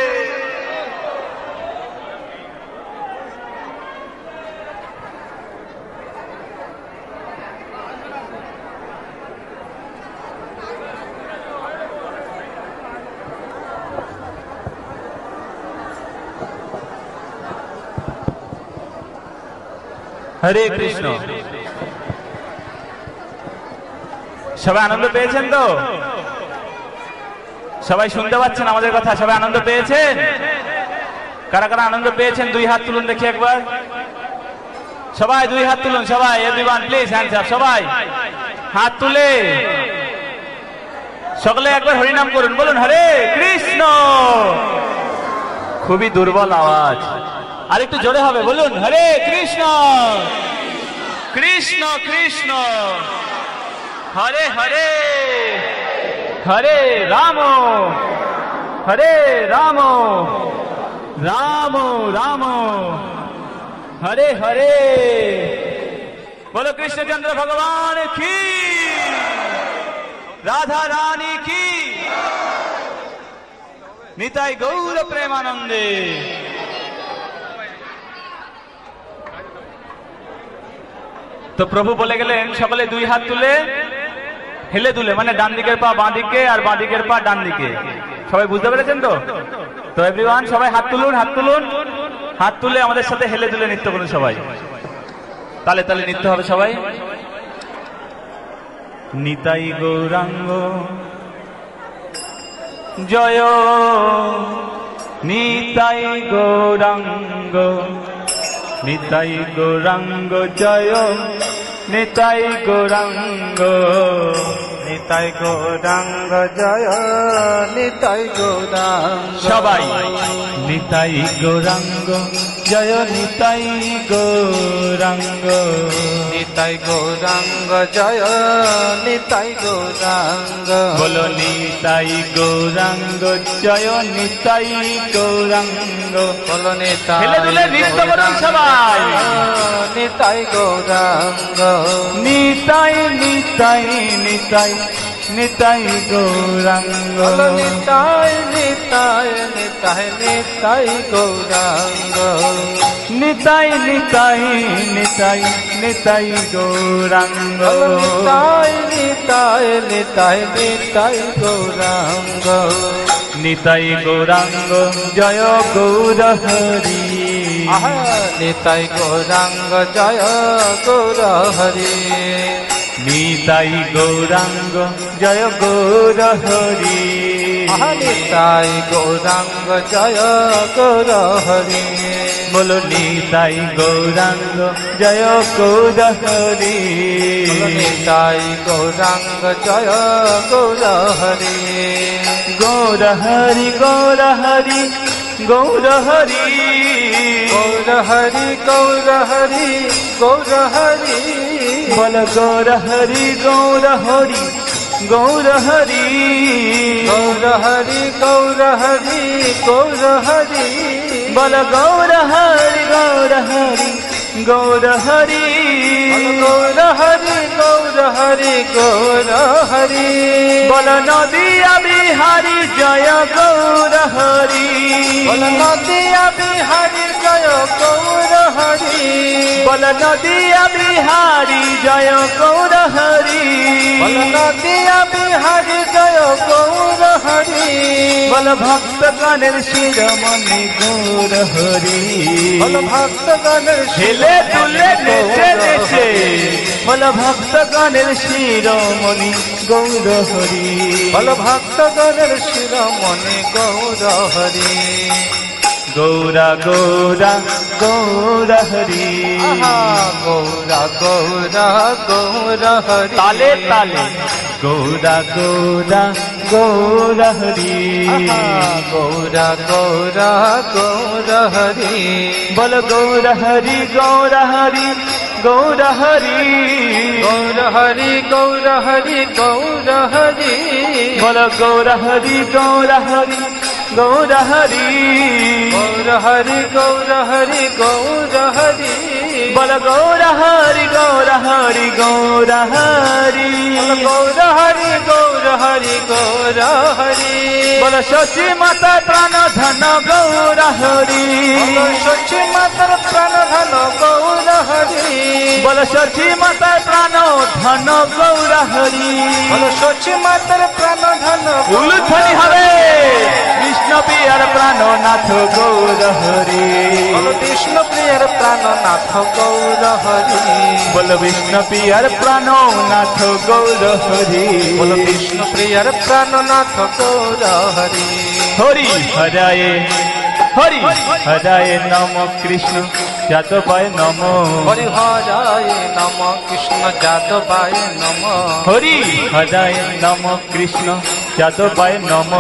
হরে কৃষ্ণ। সবাই আনন্দ পেয়েছেন তো? সবাই শুনতে পাচ্ছেন আমাদের কথা? সবাই আনন্দ পেয়েছেন? কারা কারা আনন্দ পেয়েছেন দুই হাত তুলুন দেখি একবার। সবাই দুই হাত তুলুন, সবাই এভরিওয়ান প্লিজ হ্যান্ডস আপ। সবাই হাত তুলে সকলে একবার হরিনাম করুন, বলুন হরে কৃষ্ণ। খুবই দুর্বল আওয়াজ, আর একটু জোরে হবে, বলুন হরে কৃষ্ণ কৃষ্ণ কৃষ্ণ হরে হরে হরে রাম হরে রাম রাম রাম হরে হরে। বলো কৃষ্ণচন্দ্র ভগবান কি, রাধা রানী কি, নিতাই গৌর প্রেমানন্দে। তো প্রভু বলে গেলেন সকলে দুই হাত তুলে হেলে দুলে, মানে ডান দিকের পা বাঁ দিকে আর বাঁ দিকের পা ডান দিকে। সবাই বুঝতে পেরেছেন তো? তো এভরিওয়ান সবাই হাত তুলুন, হাত তুলুন, হাত তুলে আমাদের সাথে হেলে দুলে নৃত্য করুন। সবাই তালে তালে নৃত্য হবে সবাই। নিতাই গৌরাঙ্গ জয়, নিতাই গৌরাঙ্গ, নিতাই গৌরাঙ্গ জয়, নিতাই গৌরাঙ্গ, নিতাই গৌরাঙ্গ জয়, নিতাই গৌরাঙ্গ। সবাই নিতাই গৌরাঙ্গ জয়, নিতাই গৌরাঙ্গ, নিতাই গৌরাঙ্গ জয়, নিতাই গৌরাঙ্গ। বলো নিতাই গৌরাঙ্গ জয়, নিতাই গৌরাঙ্গ। বলো নিতাই, হেলে দুলে নৃত্য করুন সবাই। নিতাই গৌরাঙ্গ, নিতাই নিতাই নিতাই নিতাই গৌরাঙ্গ, নিতাই নিতাই নিতাই নিতাই গৌরাঙ্গ, নিতাই নিতাই নিতাই নিতাই গৌরাঙ্গ, নিতাই নিতাই নিতাই নিতাই গৌরাঙ্গ, নিতাই গৌরাঙ্গ জয় গৌর হরি, নিতাই গৌরাঙ্গ জয় গৌর হরি, নিতাই গৌরাঙ্গ জয় গৌর হরি, নিতাই গৌরাঙ্গ জয় গৌর হরি। বলো নিতাই গৌরাঙ্গ জয় গৌর হরি, নিতাই গৌরাঙ্গ জয় গৌর হরি। গৌর হরি গৌর হরি গৌর হরি, গৌর হরি গৌর হরি গৌর হরি। বল গৌর হরি গৌর হরি গৌর হরি গৌর হরি গৌর হরি গৌর হরি বল গৌর হরি গৌর হরি গৌর হরি গৌর হরি গৌর হরি গৌর হরি বল নদিয়া বিহারি জয় গৌর হরি বল নদিয়া বিহারি জয় গৌর হরি বল নদিয়া বিহারি জয় গৌর হরি বল নদিয়া বিহারি জয় গৌর হরি বল ভক্ত গণের শিরোমণি গৌর হরি বল ভক্তগণের ছেলে তুলে নেচে নেচে বল ভক্ত গণের শিরোমণি গৌর হরি বল ভক্তগণের শিরোমণি গৌর হরি গৌরা গৌরা গৌর হরি গৌরা গৌরা গৌর হরি তালে তালে গৌরা গৌরা গৌর হরি গৌরা গৌরা গৌর হরি বল গৌর হরি গৌর হরি গৌর হরি গৌর হরি গৌর হরি গৌর হরি বল গৌর হরি গৌর হরি গৌর হরি গৌর হরি গৌর হরি গৌর হরি বল গৌর হরি গৌর হরি গৌর হরি গৌর হরি গৌর হরি গৌর হরি বল শচী মাতা প্রাণ ধন গৌর হরি সচি মাতার প্রাণ ধন গৌর হরি বল শচী মাতা প্রাণ ধন গৌর হরি বল সচি মাতার প্রাণ ধন উলুধ্বনি হবে কৃষ্ণ প্রিয়ার প্রাণ নাথ গৌর হরি বল বিষ্ণু প্রিয়ার প্রাণ নাথ গৌর হরি বল বিষ্ণু প্রিয়ার প্রাণ নাথ গৌর হরি বল বিষ্ণু প্রিয়ার প্রাণ নাথ গৌর হরি হরি হরায়ে হরি হরায়ে নম কৃষ্ণ যাদবায় নম হরি হরায় নম কৃষ্ণ যাদবায় নম হরি হরায়ে নম কৃষ্ণ যাদবায় নম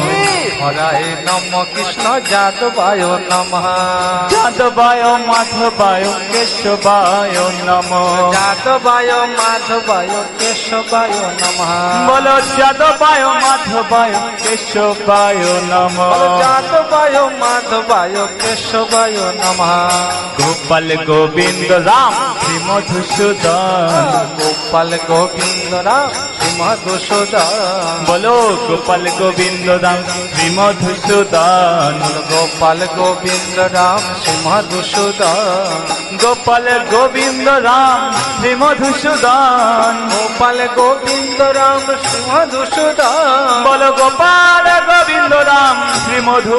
হরায় নম কৃষ্ণ যাদবায় নম যাদবায় মাধবায় কেশবায় নম যাদবায় মাধবায় কেশবায় নম বল যাদবায় মাধবায় কেশবায় নম যাদবায় মাধবায় কেশবায় নম গোপাল গোবিন্দ রাম শ্রী মধুসূদন গোপাল গোবিন্দ রাম শ্রী মধুসূদন বলো গোপাল গোবিন্দ রাম শ্রী মধুসূদন গোপাল গোবিন্দ রাম শ্রী মধুসূদন গোপাল গোবিন্দ রাম শ্রী মধুসূদন গোপাল গোবিন্দ রাম শ্রী মধুসূদন বলো গোপাল গোবিন্দ রাম শ্রী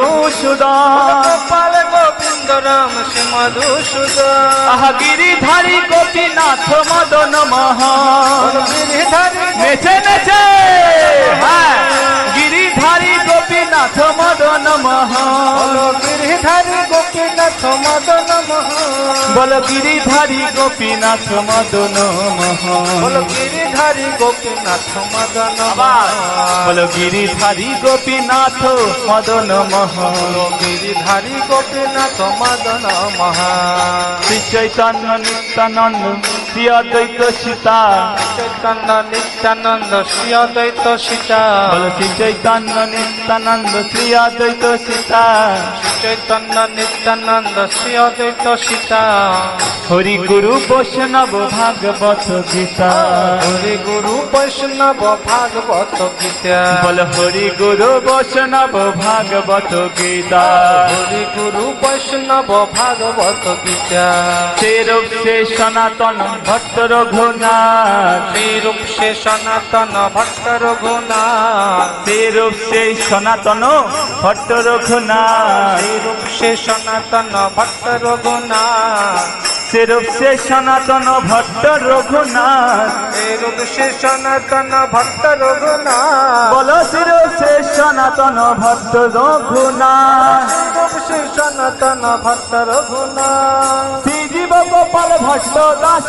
মধুসূদন গোপাল গোবিন্দ রাম শ্রী মধুসূদন আহা গিরিধারী গোপীনাথ মদন মোহন গিরিধারী নেচে নেচে হ্যাঁ গিরিধারী গোপীনাথ মদন মোহন গিরিধারী গোপীনাথ মদন মোহন বল গিরিধারী গোপীনাথ মদন মোহন গিরিধারী গোপীনাথ মদন বল গিরিধারী গোপীনাথ মদন মোহন গিরিধারী গোপীনাথ মদন মহান শ্রী চৈতন্য নিত্যানন্দ শ্রী অদ্বৈত সীতা চৈতন্য নিত্যানন্দ শ্রী অদ্বৈত সীতা বল শ্রী চৈতন্য নিত্যানন্দ শ্রী অদ্বৈত সীতা চৈতন্য নিত্যানন্দ শ্রী অদ্বৈত সীতা হরি গুরু বৈষ্ণব ভাগবত গীতা হরি গুরু বৈষ্ণব ভাগবত গীতা বল হরি গুরু বৈষ্ণব ভাগবত গীতা হরি গুরু বৈষ্ণব ভাগবত গীতা সে রূপ সে সনাতন ভট্ট রঘুনাথ শ্রী রূপ সে সনাতন ভট্ট রঘুনাথ সে রূপ সে সনাতন ভট্ট রঘুনাথ শ্রী রূপ সে সনাতন ভট্ট রঘুনাথ সে রূপ সে সনাতন ভট্ট রঘুনাথ শ্রী রূপ সে সনাতন ভট্ট রঘুনাথ বল সে রূপ সে সনাতন ভট্ট রঘুনাথ শ্রী রূপ সে সনাতন ভট্ট রঘুনাথ শ্রী জীব গোপাল ভট্ট দাস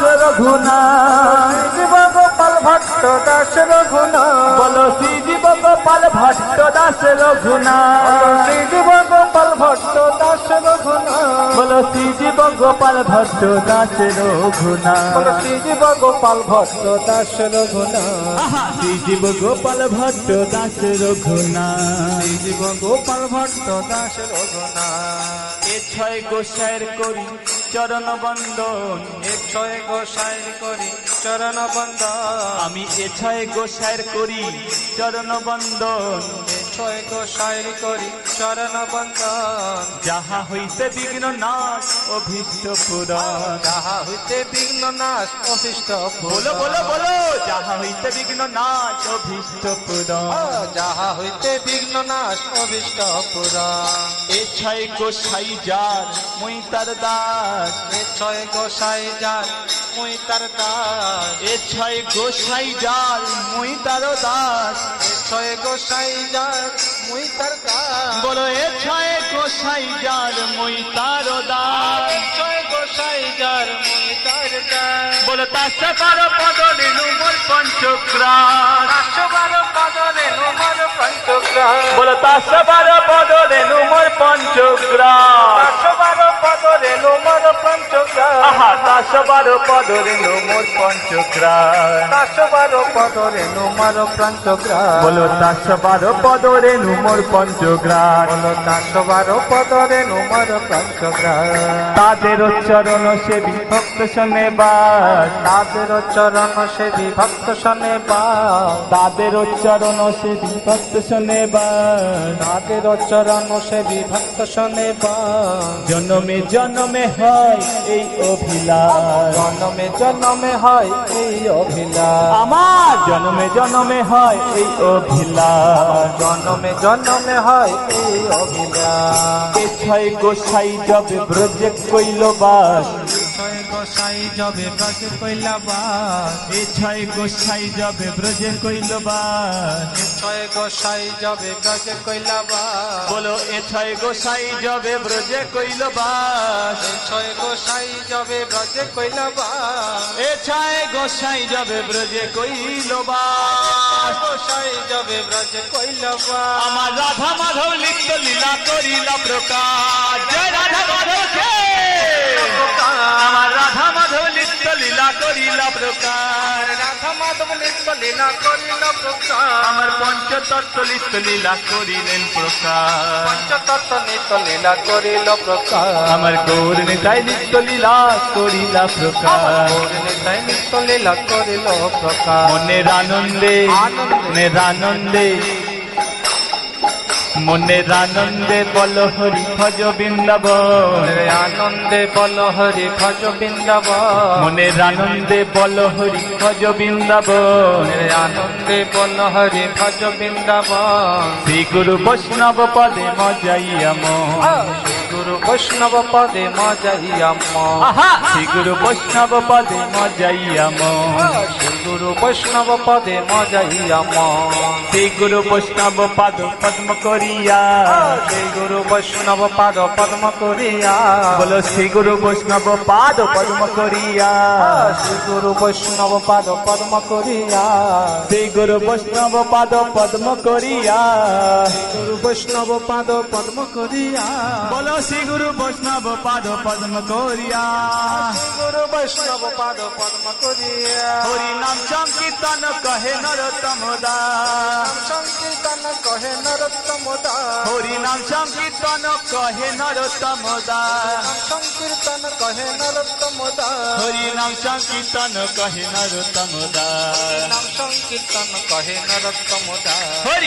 রঘুনাথ জীব গোপাল ভট্ট দাস রঘুনাথ বল শ্রী জীব গোপাল ভট্ট দাস রঘুনাথ শ্রী জীব গোপাল ভট্ট দাস রঘুনাথ বলো শ্রীজীব গোপাল ভট্ট দাস রঘুনাথ, বলো শ্রীজীব গোপাল ভট্ট দাস রঘুনাথ, শ্রীজীব গোপাল ভট্ট দাস রঘুনাথ, শ্রীজীব গোপাল ভট্ট দাস রঘুনাথ। এ ছয় গোসাইয়ের করি চরণ বন্দন, এ ছয় গোসাইর করি চরণ বন্দন, আমি এ ছয় গোসাইয়ের করি চরণ বন্দন, এ ছয় গোসাইর করি চরণ বন্দন। যাহা হইতে বিঘ্ন নাশ অভীষ্ট পুরন, যাহা হইতে বিঘ্ন নাশ অভীষ্ট বলো বলো বলো, যাহা হইতে বিঘ্ন নাশ অভীষ্ট পুরন। যাহা হইতে বিঘ্ন নাশ অভীষ্ট পুরাণ। এ ছয় গোসাই যার মুই তার দাস, এ ছয় গোসাই যার মুই তার দাস, এ ছয় গোসাই যার মুই তার দাস, এ ছয় গোসাই যার মুই তার দাস। বলো এ ছয় গোসাই যার মুই তার দাস, এ ছয় গোসাই যার মুই তার দাস। বলো তাসে বারো পদ রেণু মোর পঞ্চগ্রাস, 512 পদরে নোমর পঞ্চগ্রাস, বলো তাসে বারো পদ রেণু মোর পঞ্চগ্রাস, 512 পদরে নোমর পঞ্চগ্রাস, আহা তাসে বারো পদ রেণু মোর পঞ্চগ্রাস, 512 পদরে নোমর পঞ্চগ্রাস। বলো তাসে বারো পদ রেণু মোর পঞ্চগ্রাস। বলো 512 পদরে নোমর পঞ্চগ্রাস। তাদের চরণ সেবী ভক্ত শোনে বাস, তাদের চরণ সেবী ভক্ত শোনে বাস, তাদের চরণ সেবী ভক্ত শোনে বাস, তাদের চরণ সেবী ভক্ত শোনে বাস। জনমে জনমে হয় এই অভিলাষ, জন্মে জন্মে হয় এই অভিলাষ, আমার জনমে জনমে হয় এই অভিলাষ। জন্মে জন্মে হয় এই অভিলাষ। এ ছয় গোসাই যবে ব্রজে কইল বাস, ছয় গোসাই যবে ব্রজে কইলা বাস, এ ছয় গোসাই যবে ব্রজে কইল বাস, ছয় গোসাই যবে ব্রজে কইলা বাস, বলো এ ছয় গোসাই যবে ব্রজে কইল বাস, ছয় গোসাই যবে ব্রজে কইলা বাস, এ ছয় গোসাই যবে ব্রজে কইল বাস। গোসাই যবে ব্রজে কইলা বাস। আমার রাধা মাধব লিপ্ত লীলা করিলা প্রকাশ, জয় রাধা মাধব জয়। আমার রাধা মাধব লিপ্ত লীলা করিলা প্রকাশ, রাধা মাধব লিপ্ত লীলা করিল প্রকাশ, আমার পঞ্চতত্ত্ব লিপ্ত লীলা করিলেন প্রকাশ, পঞ্চতত্ত্ব নিত্য লীলা করিল প্রকাশ, আমার গৌর নেতাই লিপ্ত লীলা করিলা প্রকাশ। নিতাই নিত্য লীলা করিল প্রকাশ। মনের আনন্দে মনের আনন্দে মনের আনন্দে বল হরি ভজ বৃন্দাবন, মনের আনন্দে বল হরি ভজ বৃন্দাবন, মনের আনন্দে বল হরি ভজ বৃন্দাবন। মনের আনন্দে বল হরি ভজ বৃন্দাবন। শ্রী গুরু বৈষ্ণব পদে মজাইয়া মন, শ্রী গুরু বৈষ্ণব পদে মজাইয়া মন, আহা শ্রী গুরু বৈষ্ণব পদে মজাইয়া মন, শ্রী গুরু বৈষ্ণব পদে মজাইয়া মন, শ্রী গুরু বৈষ্ণব পাদ পদ্ম করিয়া, শ্রী গুরু বৈষ্ণব পাদ পদ্ম করিয়া, বলো শ্রী গুরু বৈষ্ণব পাদ পদ্ম করিয়া, শ্রী গুরু বৈষ্ণব পাদ পদ্ম করিয়া, শ্রী গুরু বৈষ্ণব পাদ পদ্ম করিয়া, গুরু বৈষ্ণব পাদ পদ্ম করিয়া, বলো শ্রী গুরু বৈষ্ণব পাদ পদ্ম করিয়া। গুরু বৈষ্ণব পাদ পদ্ম করিয়া, হরি নাম সংকীর্তন কহে নরোত্তম দাস, সংকীর্তন কহে নরোত্তম দাস, হরি নাম সংকীর্তন কহে নরোত্তম দাস, সংকীর্তন কহে নরোত্তম দাস, হরি নাম সংকীর্তন কহে নরোত্তম দাস। নাম সংকীর্তন কহে নরোত্তম দাস।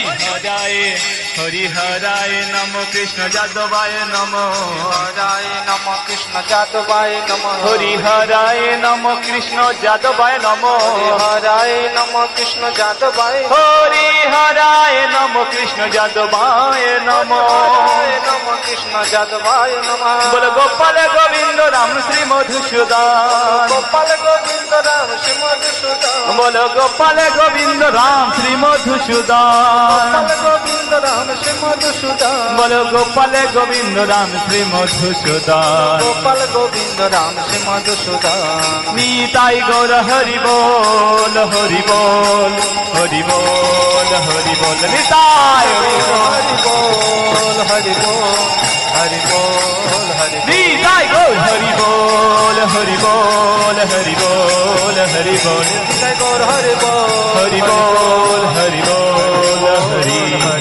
হরি হরায় নম কৃষ্ণ যাদবায় নম, হরায় নম কৃষ্ণ যাদবায় নম, হরি হরায় নম কৃষ্ণ যাদবায় নম, হরায় নম কৃষ্ণ যাদবায়, হরি হরায় নম কৃষ্ণ যাদবায় নম। হরায় নম কৃষ্ণ যাদবায় নম। বল গোপাল গোবিন্দ রাম শ্রী মধুসূদন, গোপাল গোবিন্দ রাম শ্রী মধুসূদন, বল গোপাল গোবিন্দ রাম শ্রী মধুসূদন, গোপাল গোবিন্দ রাম শ্রী মধুসূদন, বল গোপাল গোবিন্দ রাম শ্রী মধুসূদন। গোপাল গোবিন্দ রাম শ্রী মধুসূদন। নিতাই গৌর হরি বল হরি বল হরি বল হরি বল, নিতাই হরি বল। হরি বল হরি বল हरि बोल हरि निताई गौर हरि बोल हरि बोल हरि बोल हरि बोल जय गौर हरि बोल हरि बोल हरि बोल हरि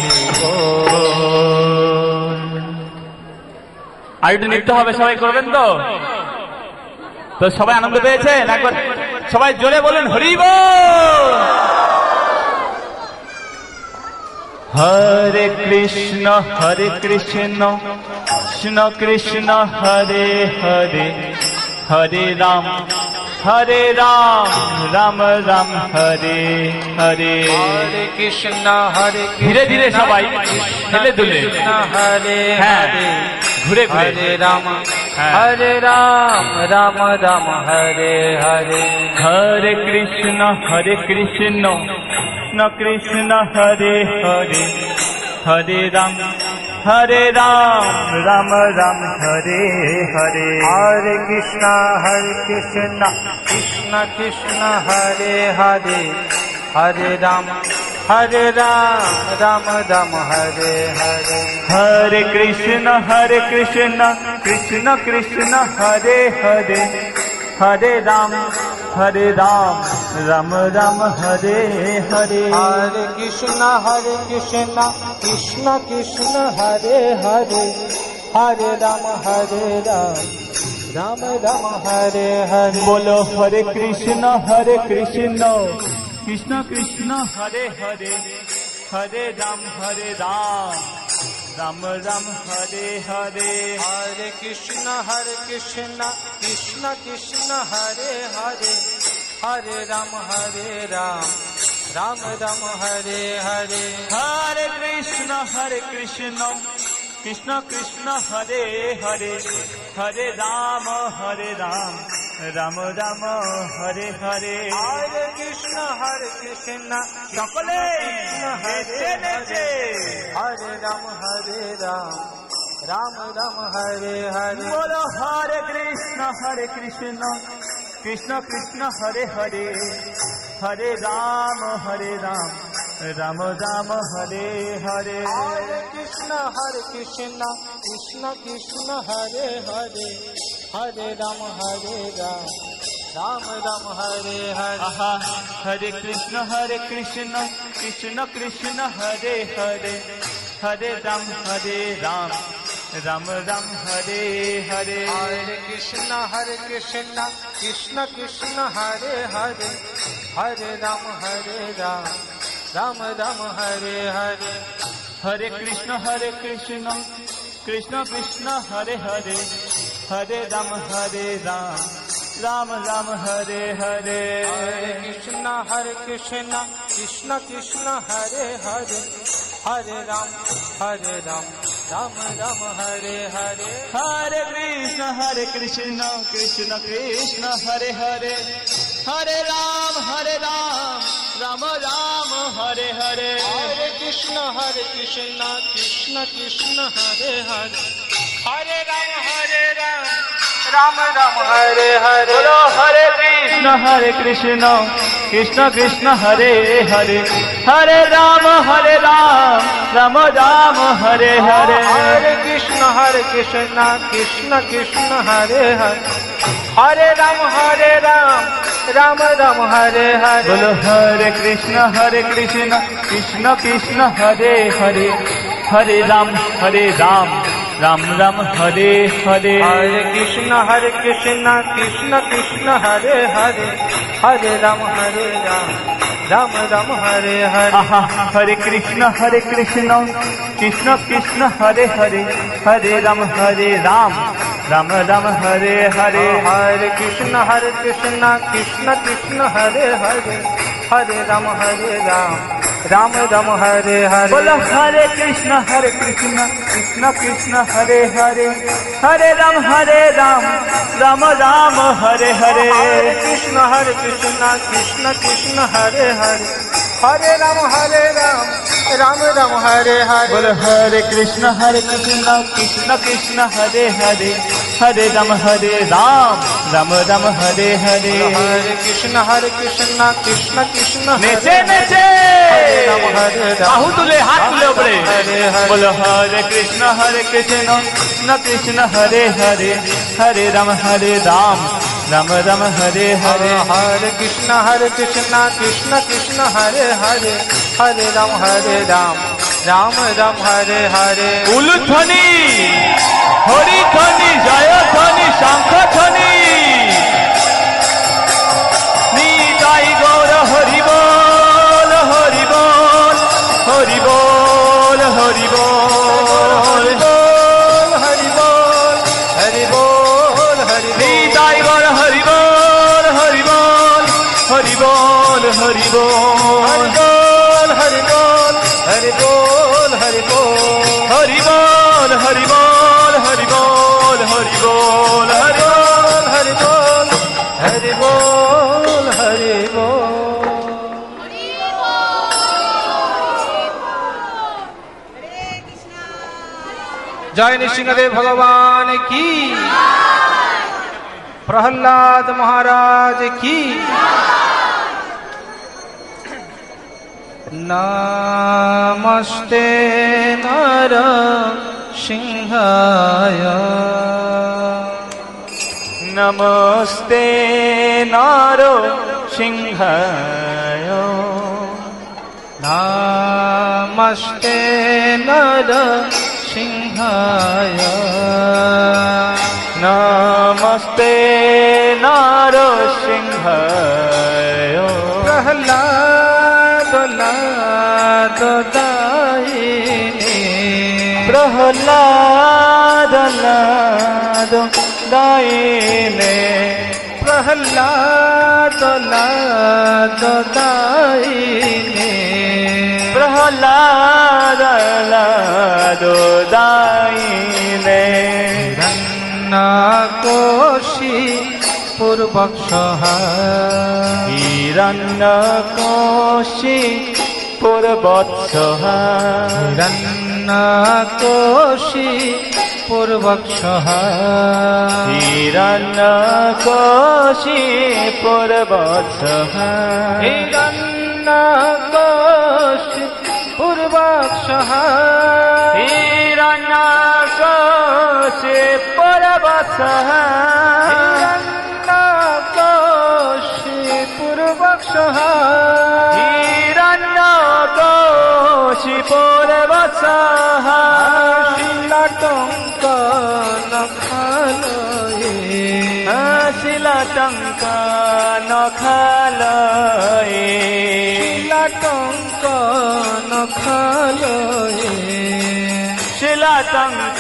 बोल। আর একটু নৃত্য হবে, সবাই করবেন তো? তো সবাই আনন্দ পেয়েছেন? একবার সবাই জোরে বলুন হরি বল। হরে কৃষ্ণ কৃষ্ণ কৃষ্ণ হরে হরে হরে রাম রাম রাম হরে হরে। हरे कृष्ण ধীরে ধীরে সবাই হেলে দুলে, हरे হ্যাঁ ঘুরে ঘুরে। हरे राम হ্যাঁ। राम राम हरे हरे হরে কৃষ্ণ কৃষ্ণ কৃষ্ণ হরে হরে হরে রাম রাম রাম হরে হরে। हरे कृष्ण कृष्ण कृष्ण हरे हरे हरे राम राम राम हरे हरे। हरे कृष्ण कृष्ण कृष्ण हरे हरे हरे राम राम राम हरे हरे। हरे कृष्ण कृष्ण कृष्ण हरे हरे हरे राम राम राम हरे हरे। बोलो हरे कृष्ण कृष्ण कृष्ण हरे हरे हरे राम राम राम हरे हरे। हरे कृष्ण कृष्ण कृष्ण हरे हरे हरे राम राम राम हरे हरे। हरे कृष्ण कृष्ण कृष्ण कृष्ण हरे हरे हरे राम राम राम हरे हरे। हरे कृष्ण সকলে हरे নেচে हरे राम राम राम हरे हरे। बोलो हरे कृष्ण कृष्ण कृष्ण कृष्ण हरे हरे हरे राम राम राम हरे हरे। हरे कृष्ण कृष्ण कृष्ण हरे हरे हरे राम राम राम हरे हरे। आहा हरे कृष्ण कृष्ण कृष्ण हरे हरे हरे राम राम राम हरे हरे। हरे कृष्ण कृष्ण कृष्ण हरे हरे हरे राम राम राम हरे हरे। हरे कृष्ण कृष्ण कृष्ण हरे हरे हरे राम राम राम हरे हरे। हरे कृष्ण कृष्ण कृष्ण हरे हरे हरे राम राम राम हरे हरे। हरे कृष्ण कृष्ण कृष्ण हरे हरे हरे राम राम राम हरे हरे। हरे कृष्ण कृष्ण कृष्ण हरे हरे हरे राम राम हरे हरे। बोलो हरे कृष्ण कृष्ण कृष्ण हरे हरे हरे राम राम राम हरे हरे। हरे कृष्ण कृष्ण कृष्ण हरे हरे हरे राम राम राम हरे हरे। बोलो हरे कृष्ण कृष्ण कृष्ण हरे हरे हरे राम राम राम हरे हरे। हरे कृष्ण कृष्ण कृष्ण हरे हरे हरे राम राम राम हरे हरे। आहा हरे कृष्ण कृष्ण कृष्ण हरे हरे हरे राम राम राम हरे हरे। हरे कृष्ण कृष्ण कृष्ण हरे हरे हरे राम राम राम हरे हरे। बोलो हरे कृष्ण कृष्ण कृष्ण हरे हरे हरे राम राम राम हरे हरे। हरे कृष्ण कृष्ण कृष्ण हरे हरे हरे राम राम राम हरे हरे। बोलो हरे कृष्ण कृष्ण कृष्ण हरे हरे हरे राम राम राम हरे हरे। हरे कृष्ण कृष्ण कृष्ण नेचे नेचे राम हरे राम बाहु तुले हाथ तुले ऊपरे। हरे हरे। बोलो हरे कृष्ण কৃষ্ণ কৃষ্ণ কৃষ্ণ হরে হরে হরে রাম রাম রাম হরে হরে হরে কৃষ্ণ কৃষ্ণ কৃষ্ণ হরে হরে হরে রাম রাম রাম হরে হরে। উলুধ্বনি হরিধ্বনি জয়ধ্বনি শঙ্খধ্বনি নিতাই গৌর হরি বল হরি বল হরি বল হরি বল হরি বল হরি বল হরি নিতাই গৌর হরি বল হরি বল হরি বল হরি বল হরি বল হরি বল হরি বল হরি বল হরি বল হরি বল হরি বল হরি বল হরি বল হরি বল। জয় নৃসিংহদেব ভগবান কি, প্রহ্লাদ মহারাজ কি। নমস্তে নরসিংহায় নমস্তে নরসিংহায় নমস্তে নরসিংহায় নমস্তে নরসিংহায় প্রহ্লাদ দায়িনী প্রহ্লাদ দায়িনে প্রহ্লাদ দায়িনী প্রহ্লাদ দায়িনে কোশি পূর্বক সহায় হিরণ্যকোশি পূর্বৎসহায় কোশি পূর্বক সহায় হিরণ্যকোশি পূর্বৎসহায় কোশি পূর্বক সহায় হিরণ্যকোশি পূর্বৎসহায় কোশি পূর্বক সহায় হিরণ্যকোশি পূর্বৎসহায় শিলাটঙ্ক নখালয়ে শিলাটঙ্ক নখালয়ে শিলাটঙ্ক নখালয়ে শিলাটঙ্ক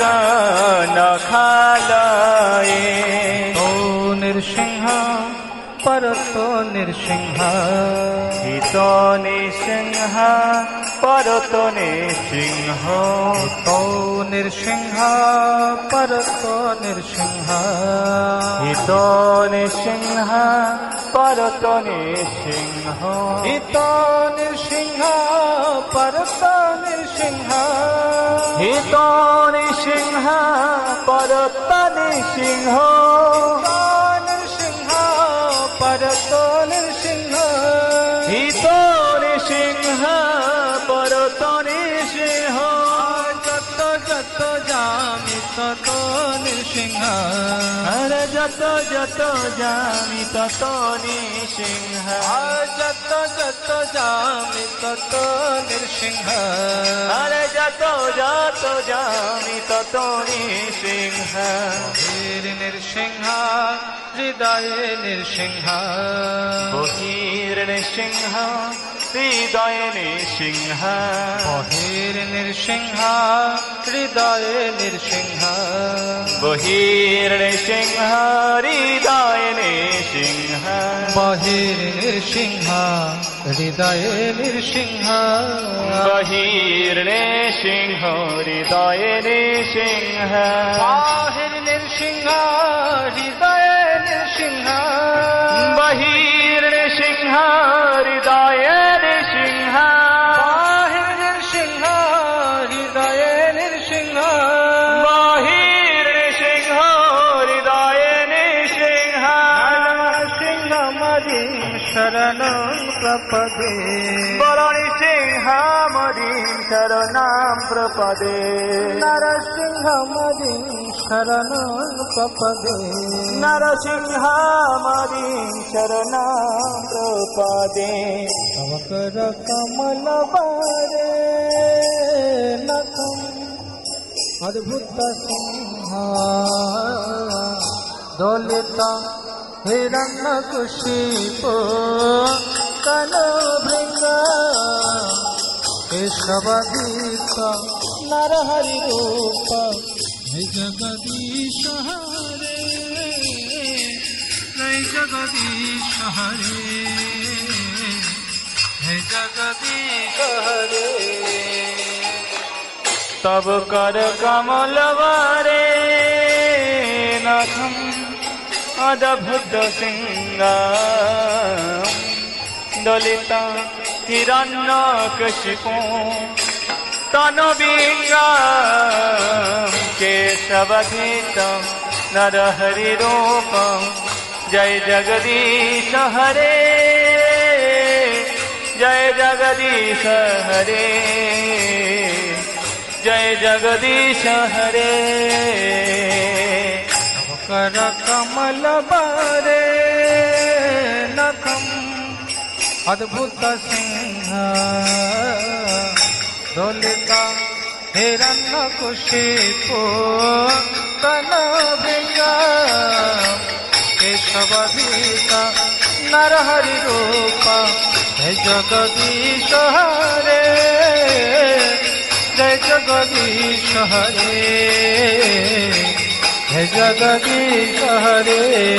নখালয়ে ও নৃসিংহ পরত নৃসিংহ হিত নৃসিংহ পরত নৃসিংহ ও নৃসিংহ পরত নৃসিংহ হিত নৃসিংহ পরত নৃসিংহ হিত নৃসিংহ পরত নৃসিংহ হিত নৃসিংহ পরত নৃসিংহ নৃসিংহ পরত নৃসিংহ হিত নৃসিংহ পরত নৃসিংহ যত যত জামি তত নৃসিংহ হরে যত যত জামি তত নৃসিংহ যত যত জামি তত নৃসিংহ হরে যত যত জামি তত নৃসিংহ বহির নৃসিংহ হৃদয়ে নৃসিংহ বহির নৃসিংহ হৃদয়ে নৃসিংহ বহির নৃসিংহ হৃদয়ে নৃসিংহ বহির নৃসিংহ হৃদয়ে নৃসিংহ বহির নৃসিংহ হৃদয়ে নৃসিংহ বহির নৃসিংহ হৃদয়ে নৃসিংহ বাহির নৃসিংহ হৃদয়ে নৃসিংহ বহির নৃসিংহ হৃদয়ে নৃসিংহ বাহির নৃসিংহ হৃদয়ে নৃসিংহ বহির নৃসিংহ হৃদয়ে নৃসিংহ নৃসিংহ মদিম शरणं प्रपदे नरसिंहमदिं शरणं प्रपदे नरसिंहमदिं शरणं प्रपदे नरसिंहमदिं शरणं प्रपदे तव कर कमल बारे नखं अद्भुत सिंहा दौलता हिरण्यकशिपो तनुभृंगा केशवधीश नरहरि रूप हे जगदीश हरे हे जगदीश हरे हे जगदीश हरे तब कर कमल बारे नखं अद्भुत सिंगां दलिता हिरण्यकशिपो तनुभृंगां केशवधीशं नरहरिरूपं जय जगदीश हरे जय जगदीश हरे जय जगदीश हरे कर कमल बारे नखं अद्भुत सिंह दौलता हिरण्यकशिपो तनुभृंगा केशवधीश नरहरि रूप हे जगदीश हरे जय जगदीश हरे हे जगदीश हरे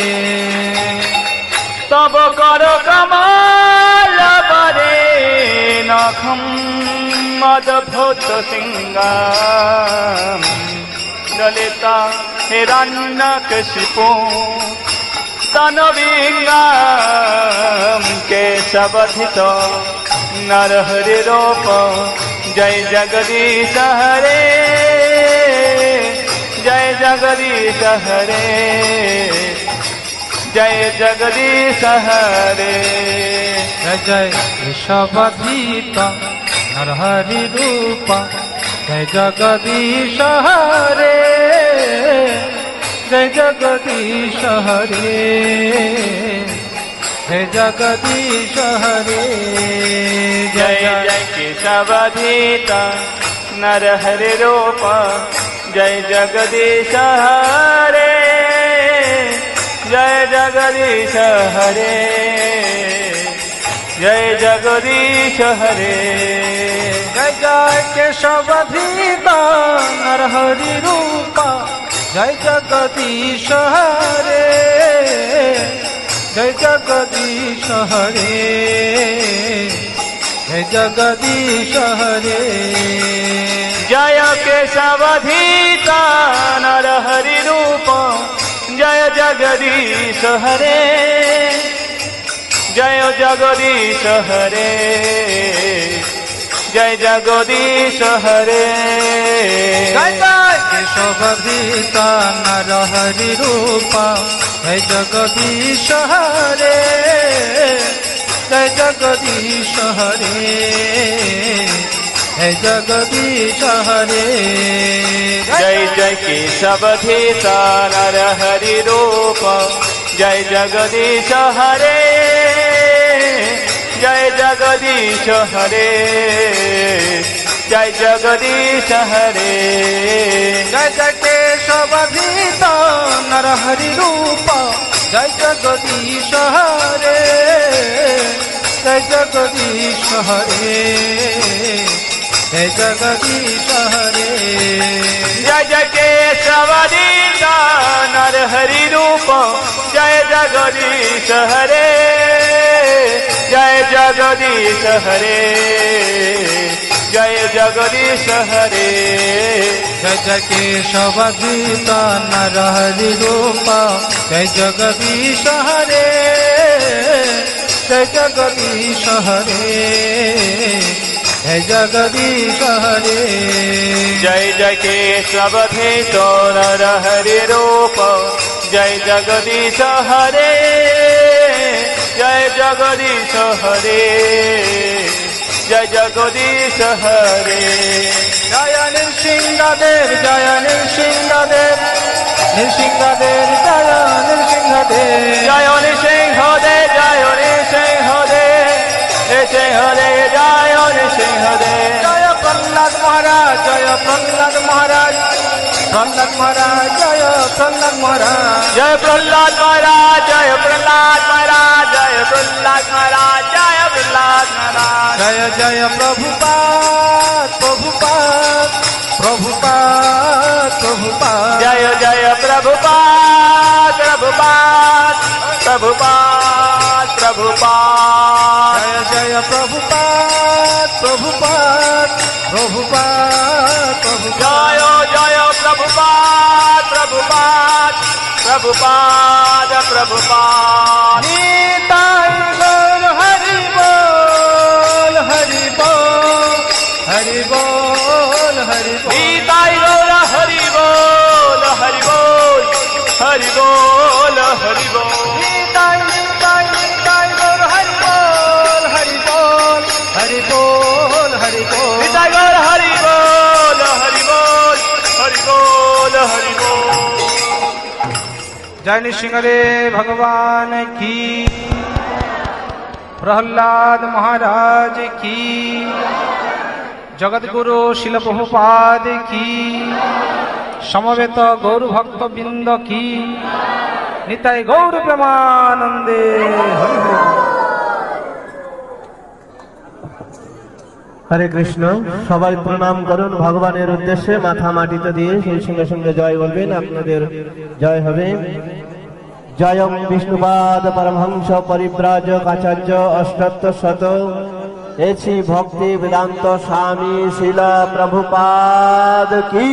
तब कर कमल बारे नखं अद्भुत सिंगां दलिता हिरण्यकशिपो तनुभृंगां केशवधीश नरहरिरूप जय जगदीश हरे जय जगदीश हरे जय जगदीश हरे जय केशवधीश नरहरि रूप जय जगदीश हरे जय जगदीश हरे जय जगदीश हरे जय जय केशवधीश नरहरि रूप जय जगदीश हरे जय जगदीश हरे जय जगदीश हरे जय जय केशवधीश नरहरि रूप जय जगदीश हरे जय जगदीश हरे जय जगदीश हरे जय केशवधीश नरहरि रूप जय जगदीश हरे जय जगदीश हरे जय जगदीश हरे जय जय केशवधीश नरहरि रूप जय जगदीश हरे जय जगदीश हरे जय जगदीश हरे जय जय केशवधीश नरहरि रूप जय जगदीश हरे जय जगदीश हरे जय जगदीश हरे जय जय केशवधीश नरहरि रूप जय जगदीश हरे जय जगदीश हरे जय जगदीश हरे जय जय केशवधीश नरहरि रूप जय जगदीश हरे जय जगदीश हरे जय जगदीश हरे जय जय केशवधीश नरहरि रूप जय जगदीश हरे जय जगदीश हरे जय जगदीश हरे जय जय केशवधीश नरहरि रूप जय जगदीश हरे जय জগদীশ হরে, জয় জগদীশ হরে। জয় নৃসিংহদেব, জয় নৃসিংহদেব, নৃসিংহদেব জয় নৃসিংহদেব, জয় নৃসিংহদেব, জয় নৃসিংহদেব, নৃসিংহদেব জয় নৃসিংহদেব। জয় প্রহ্লাদ মহারাজ, জয় প্রহ্লাদ মহারাজ, প্রহ্লাদ মহারাজ জয় প্রহ্লাদ মহারাজ, জয় প্রহ্লাদ মহারাজ, জয় প্রহ্লাদ মহারাজ, জয় প্রহ্লাদ মহারাজ, জয় প্রহ্লাদ মহারাজ। জয় জয় প্রভুপাদ, প্রভুপাদ, প্রভুপাদ, প্রভুপাদ, জয় জয় প্রভুপাদ, প্রভুপাদ, প্রভুপাদ, প্রভুপাদ। জয় জয় প্রভুপাদ, প্রভুপাদ, প্রভুপাদ, প্রভুপাদ, জয় জয় প্রভুপাদ, প্রভুপাদ, প্রভুপাদ, প্রভুপাদ। নিতাই গৌর হরি বল, হরি বল, হরি বল, হরি বল, নিতাই গৌর হরি বল, হরি বল, হরি বল, হরি বল। নিতাই নিতাই নিতাই গৌর হরি বল, হরি বল, হরি বল, হরি বল, নিতাই গৌর হরি বল, হরি বল, হরি বল, হরি বল। জয় নৃসিংহদেব ভগবান কি, প্রহ্লাদ মহারাজ কি, জগৎগুরু শিল প্রভুপাদ কি, সমবেত গৌর ভক্তবৃন্দ কি, নিতাই গৌর প্রেমানন্দে হরি হরি। হরে কৃষ্ণ। সবাই প্রণাম করুন ভগবানের উদ্দেশ্যে, মাথা মাটিতে দিয়ে সেই সঙ্গে সঙ্গে জয় বলবেন, আপনাদের জয় হবে। জয়ং বিষ্ণুপাদ পরমহংস পরিব্রাজক আচার্য অষ্টাত্ত শত এছি ভক্তি বেদান্ত স্বামী শিল প্রভুপাদ কি।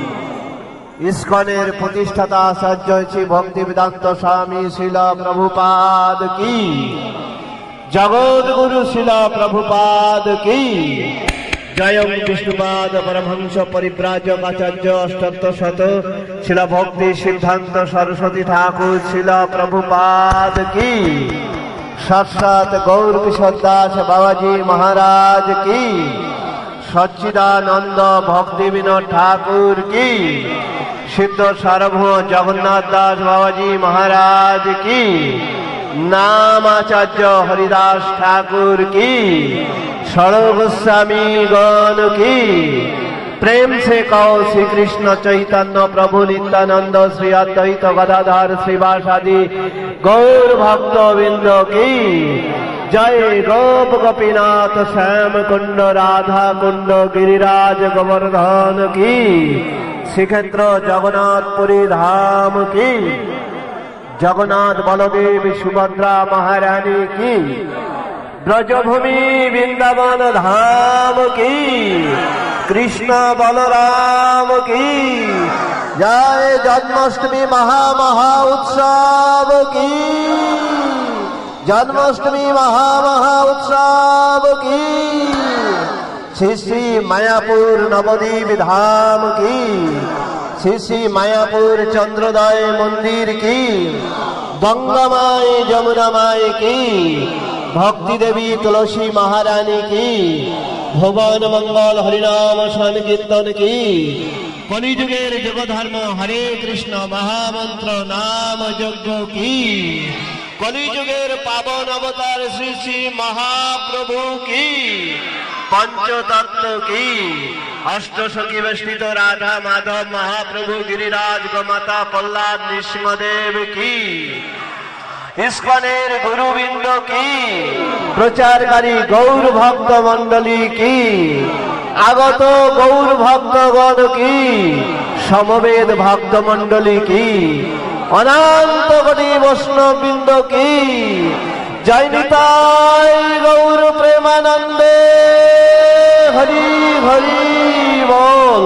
ইস্কনের প্রতিষ্ঠাতা আচার্য এছি ভক্তি বেদান্ত স্বামী শিল প্রভুপাদ কি। জগৎগুরু শিল প্রভুপাদ কি। জয়ং বিষ্ণুপাদ পরমহংস পরিব্রাজক আচার্য অষ্টাত্ত শত শিল ভক্তি সিদ্ধান্ত সরস্বতী ঠাকুর শিল প্রভুপাদ কি। সাক্ষাৎ গৌর কিশোর দাস বাবাজি মহারাজ কি। সচ্চিদানন্দ ভক্তি বিনোদ ঠাকুর কি। সিদ্ধ সার্বভৌম জগন্নাথ দাস বাবাজি মহারাজ কি। नाम आचार्य हरिदास ठाकुर की। षड़ गोस्वामी गण की। प्रेम से कहो श्री कृष्ण चैतन्य प्रभु नित्यानंद श्री अद्वैत गदाधर श्रीवासादि गौर भक्त बिंद की जय। गोप गोपीनाथ श्याम कुंड राधा कुंड गिरिराज गोवर्धन की। श्रीक्षेत्र जगन्नाथपुरी धाम की। जगन्नाथ बलदेव सुभद्रा महारानी की। ब्रजभूमि वृंदावन धाम की। कृष्ण बलराम की जय। जन्माष्टमी महा उत्सव की। जन्माष्टमी महा उत्सव की। श्री श्री मायापुर नवद्वीप धाम की। श्री श्री मायापुर चंद्रोदय मंदिर की। गंगामाई जमुना माई की। भक्ति देवी तुलसी महारानी की। भुवन मंगल हरिनाम संकीर्तन की। कलिजुगेर जग धर्म हरे कृष्ण महामंत्र नाम यज्ञ की। कलिजुगेर पावन अवतार श्री श्री महाप्रभु की। पंचतत्व की। अष्टसखी वेष्टित राधा माधव महाप्रभु गिरिराज गोमाता प्रहलाद नृसिंहदेव की। इस्कनेर गुरुबिंद की। प्रचारकारी गौर भक्त मंडली की। आगत गौर भक्तगण की। समवेद भक्त मंडली की। अनंत कोटि वैष्णववृंद की। जय निताय गौर प्रेमानंदे हरि हरि बोल।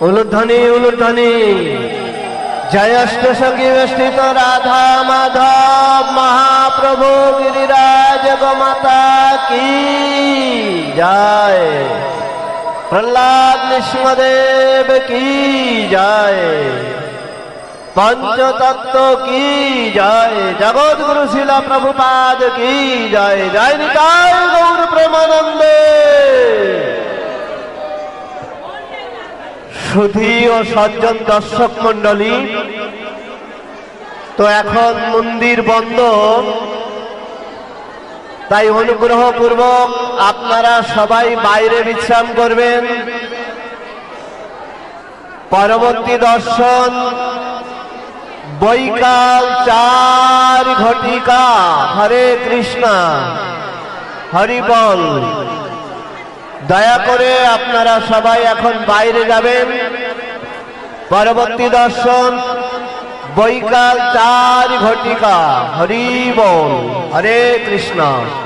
উলুধ্বনি উলুধ্বনি। জয় অষ্টসখী বেষ্টিত রাধা মাধব মহাপ্রভু গিরিরাজ গোমাতা কি জয়। প্রহ্লাদ নৃসিংহদেব কি জয়। पंचतत्व की जय। जगत गुरु शिला प्रभुपाद की जय। जय निताय गौर प्रेमानंदे। সুধী ও সজ্জন দর্শক মন্ডলী, তো এখন মন্দির বন্ধ, তাই অনুগ্রহপূর্বক আপনারা সবাই বাইরে বিশ্রাম করবেন। পরবর্তী দর্শন বৈকাল 4 ঘটিকা। হরে কৃষ্ণ হরি বল। দয়া করে আপনারা সবাই এখন বাইরে যাবেন। পরবর্তী দর্শন বৈকাল 4 ঘটিকা। হরি বল। হরে কৃষ্ণ।